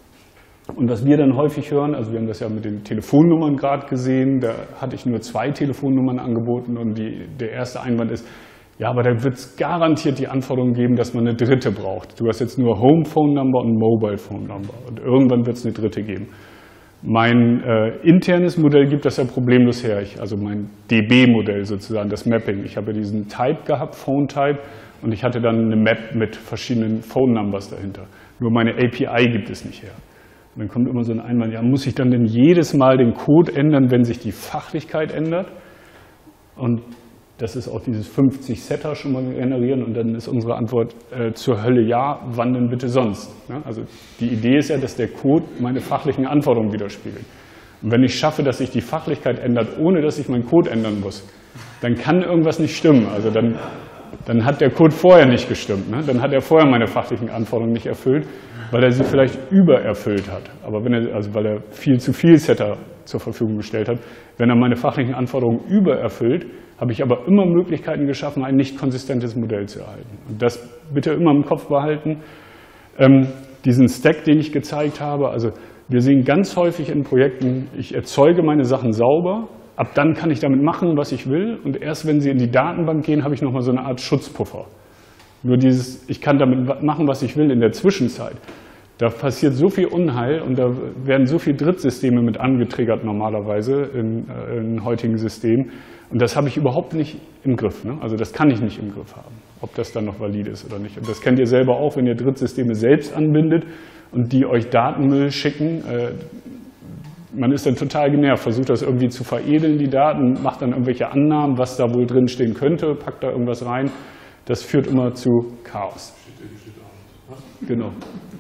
Und was wir dann häufig hören, also wir haben das ja mit den Telefonnummern gerade gesehen, da hatte ich nur zwei Telefonnummern angeboten und die, der erste Einwand ist, ja, aber da wird es garantiert die Anforderung geben, dass man eine dritte braucht. Du hast jetzt nur Home Phone Number und Mobile Phone Number und irgendwann wird es eine dritte geben. Mein äh, internes Modell gibt das ja problemlos her, ich, also mein D B-Modell sozusagen, das Mapping. Ich habe ja diesen Type gehabt, Phone Type, und ich hatte dann eine Map mit verschiedenen Phone Numbers dahinter. Nur meine A P I gibt es nicht her. Und dann kommt immer so ein Einwand, ja, muss ich dann denn jedes Mal den Code ändern, wenn sich die Fachlichkeit ändert? Und das ist auch dieses fünfzig Setter schon mal generieren und dann ist unsere Antwort äh, zur Hölle ja, wann denn bitte sonst? Ja, also die Idee ist ja, dass der Code meine fachlichen Anforderungen widerspiegelt. Und wenn ich schaffe, dass sich die Fachlichkeit ändert, ohne dass ich meinen Code ändern muss, dann kann irgendwas nicht stimmen. Also dann, dann hat der Code vorher nicht gestimmt. Ne? Dann hat er vorher meine fachlichen Anforderungen nicht erfüllt, weil er sie vielleicht übererfüllt hat. Aber wenn er, also weil er viel zu viel Setter zur Verfügung gestellt hat, wenn er meine fachlichen Anforderungen übererfüllt, habe ich aber immer Möglichkeiten geschaffen, ein nicht konsistentes Modell zu erhalten. Und das bitte immer im Kopf behalten. Ähm, diesen Stack, den ich gezeigt habe, also wir sehen ganz häufig in Projekten, ich erzeuge meine Sachen sauber, ab dann kann ich damit machen, was ich will und erst wenn sie in die Datenbank gehen, habe ich nochmal so eine Art Schutzpuffer. Nur dieses, ich kann damit machen, was ich will in der Zwischenzeit. Da passiert so viel Unheil und da werden so viele Drittsysteme mit angetriggert normalerweise in, äh, in heutigen Systemen. Und das habe ich überhaupt nicht im Griff. Ne? Also das kann ich nicht im Griff haben, ob das dann noch valide ist oder nicht. Und das kennt ihr selber auch, wenn ihr Drittsysteme selbst anbindet und die euch Datenmüll schicken. Äh, man ist dann total genervt, versucht das irgendwie zu veredeln, die Daten, macht dann irgendwelche Annahmen, was da wohl drin stehen könnte, packt da irgendwas rein. Das führt immer zu Chaos. Genau.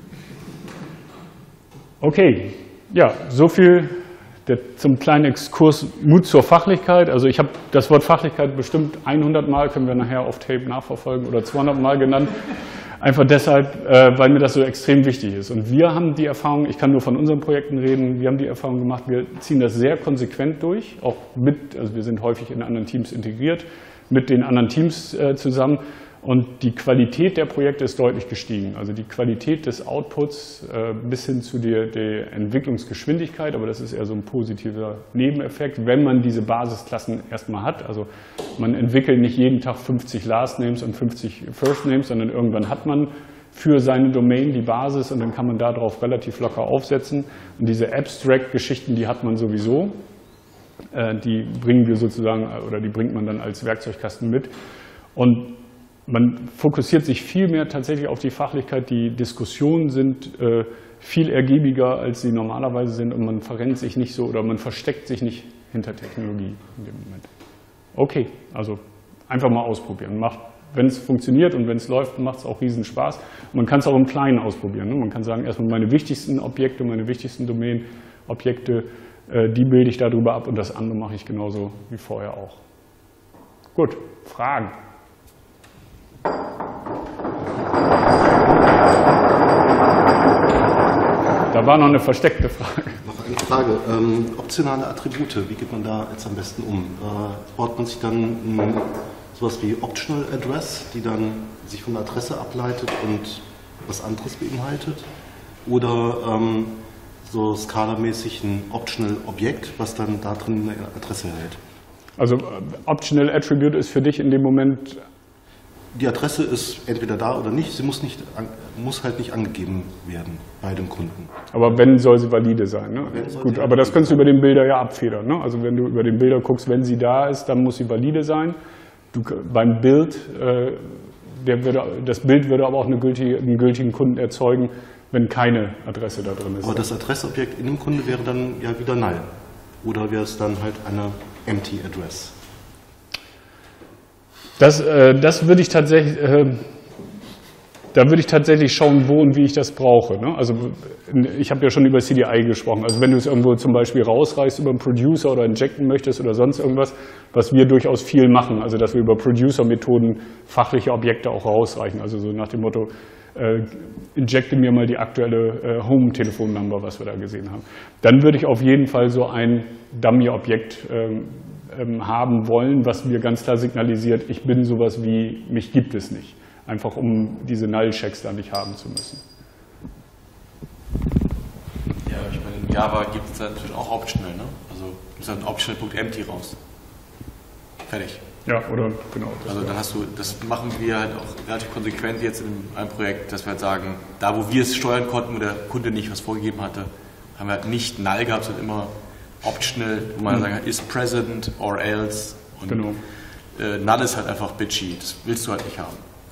Okay, ja, so viel der, zum kleinen Exkurs Mut zur Fachlichkeit. Also ich habe das Wort Fachlichkeit bestimmt hundert Mal, können wir nachher auf Tape nachverfolgen, oder zweihundert Mal genannt. Einfach deshalb, äh, weil mir das so extrem wichtig ist. Und wir haben die Erfahrung, ich kann nur von unseren Projekten reden, wir haben die Erfahrung gemacht, wir ziehen das sehr konsequent durch, auch mit, also wir sind häufig in anderen Teams integriert, mit den anderen Teams äh, zusammen. Und die Qualität der Projekte ist deutlich gestiegen. Also die Qualität des Outputs äh, bis hin zu der, der Entwicklungsgeschwindigkeit, aber das ist eher so ein positiver Nebeneffekt, wenn man diese Basisklassen erstmal hat. Also man entwickelt nicht jeden Tag fünfzig Last Names und fünfzig First Names, sondern irgendwann hat man für seine Domain die Basis und dann kann man darauf relativ locker aufsetzen. Und diese Abstract-Geschichten, die hat man sowieso. Äh, die bringen wir sozusagen, oder die bringt man dann als Werkzeugkasten mit. Und man fokussiert sich viel mehr tatsächlich auf die Fachlichkeit. Die Diskussionen sind äh, viel ergiebiger, als sie normalerweise sind und man verrennt sich nicht so oder man versteckt sich nicht hinter Technologie in dem Moment. Okay, also einfach mal ausprobieren. Macht, wenn es funktioniert und wenn es läuft, macht es auch riesen Spaß. Man kann es auch im Kleinen ausprobieren. Ne? Man kann sagen, erstmal meine wichtigsten Objekte, meine wichtigsten Domain-Objekte, äh, die bilde ich darüber ab und das andere mache ich genauso wie vorher auch. Gut, Fragen? Da war noch eine versteckte Frage. Noch eine Frage. Ähm, optionale Attribute, wie geht man da jetzt am besten um? Äh, baut man sich dann ähm, sowas wie Optional Address, die dann sich von der Adresse ableitet und was anderes beinhaltet? Oder ähm, so skalamäßig ein Optional Objekt, was dann da drin eine Adresse hält? Also äh, Optional Attribute ist für dich in dem Moment... Die Adresse ist entweder da oder nicht, sie muss, nicht, muss halt nicht angegeben werden bei dem Kunden. Aber wenn, soll sie valide sein. Ne? Gut, aber das kannst du über den Bilder ja abfedern. Ne? Also wenn du über den Bilder guckst, wenn sie da ist, dann muss sie valide sein. Du, beim Bild, äh, der würde, das Bild würde aber auch eine gültige, einen gültigen Kunden erzeugen, wenn keine Adresse da drin ist. Aber das Adressobjekt in dem Kunde wäre dann ja wieder null. Oder wäre es dann halt eine Empty Address? Das, äh, das würde ich tatsächlich, äh, Da würde ich tatsächlich schauen, wo und wie ich das brauche. Ne? Also ich habe ja schon über C D I gesprochen. Also wenn du es irgendwo zum Beispiel rausreißt über einen Producer oder injecten möchtest oder sonst irgendwas, was wir durchaus viel machen. Also dass wir über Producer-Methoden fachliche Objekte auch rausreichen. Also so nach dem Motto, äh, injecte mir mal die aktuelle äh, Home-Telefonnummer, was wir da gesehen haben. Dann würde ich auf jeden Fall so ein Dummy-Objekt ähm, ähm, haben wollen, was mir ganz klar signalisiert, ich bin sowas wie, mich gibt es nicht. Einfach um diese Null-Checks da nicht haben zu müssen. Ja, ich meine, in Java gibt es natürlich auch optional, ne? Also ist ein optional.empty raus. Fertig. Ja, oder genau. Also da hast du, das machen wir halt auch relativ konsequent jetzt in einem Projekt, dass wir halt sagen, da wo wir es steuern konnten, wo der Kunde nicht was vorgegeben hatte, haben wir halt nicht null gehabt, sondern immer optional, wo man mhm. sagen kann, is present or else. Und genau. äh, null ist halt einfach bitchy, das willst du halt nicht haben.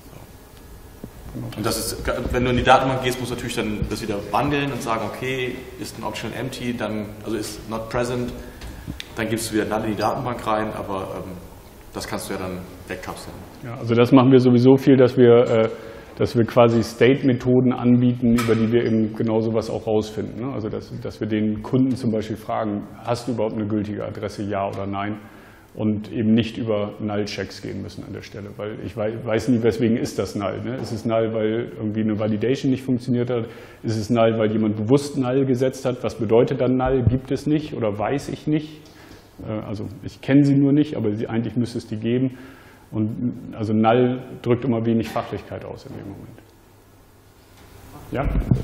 Und das ist, wenn du in die Datenbank gehst, musst du natürlich dann das wieder bundeln und sagen, okay, ist ein optional empty, dann, also ist not present, dann gibst du wieder null in die Datenbank rein, aber ähm, das kannst du ja dann wegkapseln. Ja, also das machen wir sowieso viel, dass wir, äh, dass wir quasi State-Methoden anbieten, über die wir eben genau sowas auch rausfinden. Ne? Also dass, dass wir den Kunden zum Beispiel fragen, hast du überhaupt eine gültige Adresse, ja oder nein? Und eben nicht über Null-Checks gehen müssen an der Stelle, weil ich weiß nie, weswegen ist das Null. Ne? Ist es Null, weil irgendwie eine Validation nicht funktioniert hat? Ist es Null, weil jemand bewusst Null gesetzt hat? Was bedeutet dann Null? Gibt es nicht oder weiß ich nicht? Also ich kenne sie nur nicht, aber sie, eigentlich müsste es die geben. Und also Null drückt immer wenig Fachlichkeit aus in dem Moment. Ja?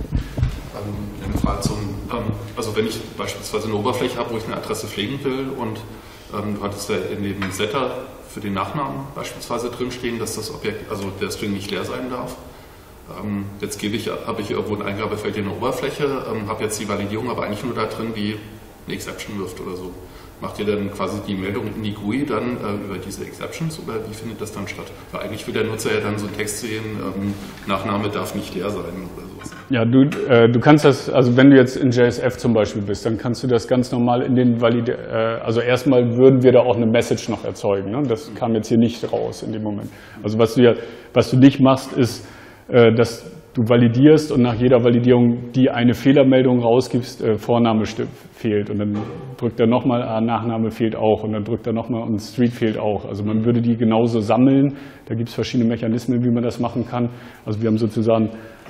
Ähm, eine Frage zum, ähm, also wenn ich beispielsweise eine Oberfläche habe, wo ich eine Adresse pflegen will und ähm, du hattest ja in dem Setter für den Nachnamen beispielsweise drinstehen, dass das Objekt, also der String nicht leer sein darf. Ähm, jetzt gebe ich, habe ich irgendwo ein Eingabefeld in eine Oberfläche, ähm, habe jetzt die Validierung aber eigentlich nur da drin, die eine Exception wirft oder so. Macht ihr dann quasi die Meldung in die G U I dann äh, über diese Exceptions oder wie findet das dann statt? Weil eigentlich will der Nutzer ja dann so einen Text sehen, ähm, Nachname darf nicht leer sein oder sowas. Ja, du, äh, du kannst das, also wenn du jetzt in J S F zum Beispiel bist, dann kannst du das ganz normal in den Valid, äh, also erstmal würden wir da auch eine Message noch erzeugen. Ne? Das kam jetzt hier nicht raus in dem Moment. Also was du ja, was du nicht machst, ist, äh, dass du validierst und nach jeder Validierung die eine Fehlermeldung rausgibst, äh, Vorname fehlt und dann drückt er nochmal, ah, Nachname fehlt auch und dann drückt er nochmal und Street fehlt auch. Also man würde die genauso sammeln, da gibt es verschiedene Mechanismen, wie man das machen kann. Also wir haben sozusagen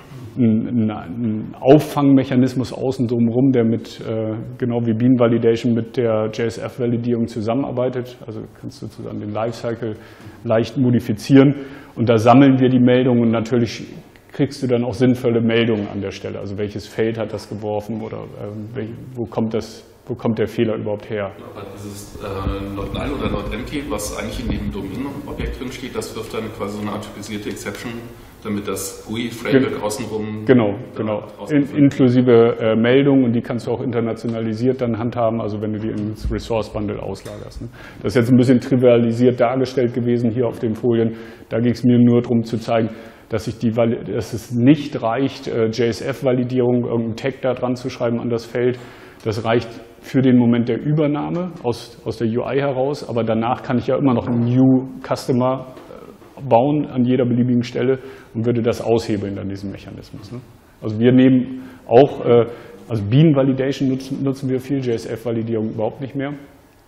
einen, einen Auffangmechanismus außen drumherum, der mit, äh, genau wie Bean Validation mit der J S F-Validierung zusammenarbeitet. Also kannst du sozusagen den Lifecycle leicht modifizieren und da sammeln wir die Meldungen und natürlich kriegst du dann auch sinnvolle Meldungen an der Stelle. Also welches Feld hat das geworfen oder äh, welch, wo, kommt das, wo kommt der Fehler überhaupt her? Aber dieses äh, not null oder not empty, was eigentlich in dem Domain-Objekt drin steht, das wirft dann quasi so eine typisierte Exception, damit das G U I-Framework Gen außenrum... Genau, genau. In, inklusive äh, Meldungen und die kannst du auch internationalisiert dann handhaben, also wenn du die ins Resource-Bundle auslagerst. Ne? Das ist jetzt ein bisschen trivialisiert dargestellt gewesen hier auf den Folien. Da ging es mir nur darum zu zeigen, dass, ich die, dass es nicht reicht, J S F-Validierung, irgendeinen Tag da dran zu schreiben an das Feld. Das reicht für den Moment der Übernahme aus, aus der U I heraus, aber danach kann ich ja immer noch einen New Customer bauen an jeder beliebigen Stelle und würde das aushebeln dann diesen Mechanismus. Ne? Also wir nehmen auch, also Bean Validation nutzen, nutzen wir viel, J S F-Validierung überhaupt nicht mehr.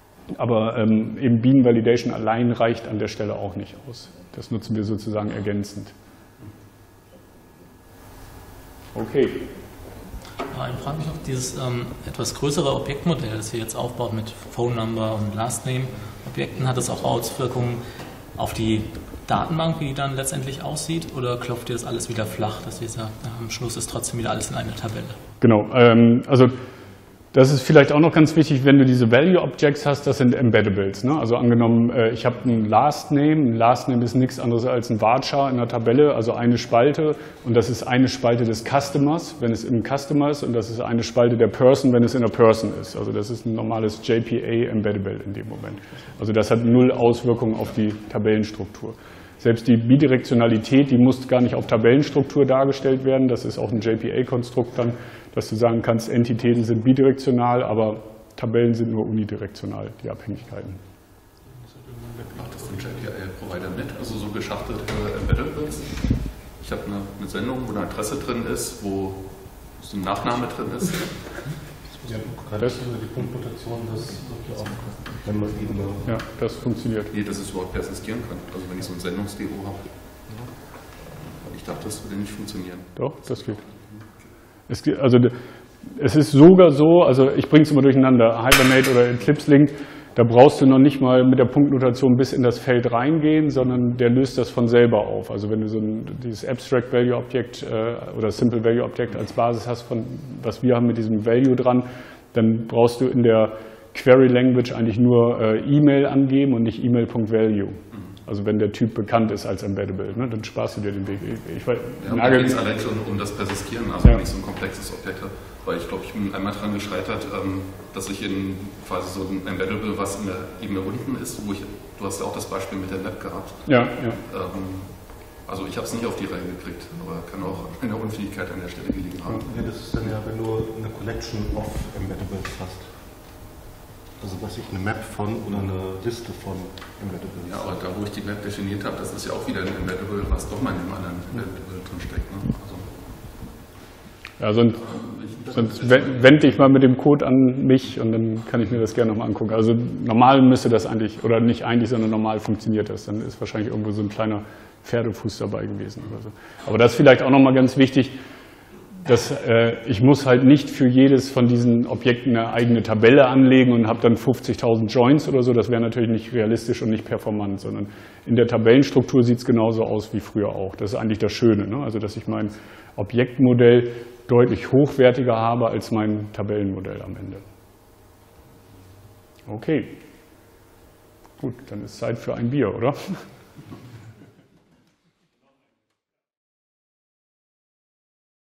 Aber ähm, eben Bean Validation allein reicht an der Stelle auch nicht aus. Das nutzen wir sozusagen ergänzend. Okay. Ich frage mich, ob dieses ähm, etwas größere Objektmodell, das ihr jetzt aufbaut mit Phone Number und Last Name Objekten, hat es auch Auswirkungen auf die Datenbank, wie die dann letztendlich aussieht, oder klopft ihr das alles wieder flach, dass ihr sagt, am Schluss ist trotzdem wieder alles in einer Tabelle? Genau, ähm, also das ist vielleicht auch noch ganz wichtig, wenn du diese Value Objects hast, das sind Embeddables. Ne? Also angenommen, äh, ich habe ein Last Name, ein Last Name ist nichts anderes als ein Varchar in einer Tabelle, also eine Spalte und das ist eine Spalte des Customers, wenn es im Customer ist und das ist eine Spalte der Person, wenn es in der Person ist. Also das ist ein normales J P A Embeddable in dem Moment. Also das hat null Auswirkungen auf die Tabellenstruktur. Selbst die Bidirektionalität, die muss gar nicht auf Tabellenstruktur dargestellt werden, das ist auch ein J P A-Konstrukt dann, dass du sagen kannst, Entitäten sind bidirektional, aber Tabellen sind nur unidirektional, die Abhängigkeiten. Das hat irgendwann gebracht, das von J P A-Provider mit, also so geschachtelte Embeddables. ich habe eine, eine Sendung, wo eine Adresse drin ist, wo so ein Nachname drin ist. Ja, gerade über die Punktnotation, das wenn man eben ja, das funktioniert. Nee, dass es überhaupt persistieren kann. Also wenn ich so ein Sendungs-D O habe. Ich dachte, das würde nicht funktionieren. Doch, das geht. Es, geht, also, es ist sogar so, also ich bringe es immer durcheinander, Hibernate oder Eclipse Link, da brauchst du noch nicht mal mit der Punktnotation bis in das Feld reingehen, sondern der löst das von selber auf. Also wenn du so ein, dieses Abstract Value Object äh, oder Simple Value Object als Basis hast, von was wir haben mit diesem Value dran, dann brauchst du in der Query Language eigentlich nur äh, E-Mail angeben und nicht E-Mail.value. Also wenn der Typ bekannt ist als Embeddable, ne, dann sparst du dir den Weg. Ich, ich, ja, da geht es allein schon um das Persistieren, also ja. Wenn ich so ein komplexes Objekt habe. Weil ich glaube, ich bin einmal daran gescheitert, ähm, dass ich in quasi so ein Embeddable, was in der Ebene unten ist, wo ich, du hast ja auch das Beispiel mit der Map gehabt. Ja, ja. Ähm, also ich habe es nicht auf die Reihe gekriegt, aber kann auch in der Unfähigkeit an der Stelle gelegen haben. Ja, das ist dann ja, wenn du eine Collection of Embeddables hast. Also was ich eine Map von oder eine Liste von Embeddables. Ja, aber da wo ich die Map definiert habe, das ist ja auch wieder ein Embeddable, was doch mal in einem anderen Embeddable drin steckt. Ne? Also, ja, sonst, sonst wende ich mal mit dem Code an mich und dann kann ich mir das gerne nochmal angucken. Also normal müsste das eigentlich, oder nicht eigentlich, sondern normal funktioniert das. Dann ist wahrscheinlich irgendwo so ein kleiner Pferdefuß dabei gewesen oder so. Aber das ist vielleicht auch nochmal ganz wichtig, dass äh, ich muss halt nicht für jedes von diesen Objekten eine eigene Tabelle anlegen und habe dann fünfzigtausend Joins oder so. Das wäre natürlich nicht realistisch und nicht performant, sondern in der Tabellenstruktur sieht es genauso aus wie früher auch. Das ist eigentlich das Schöne, ne? Also dass ich mein Objektmodell deutlich hochwertiger habe als mein Tabellenmodell am Ende. Okay. Gut, dann ist Zeit für ein Bier, oder?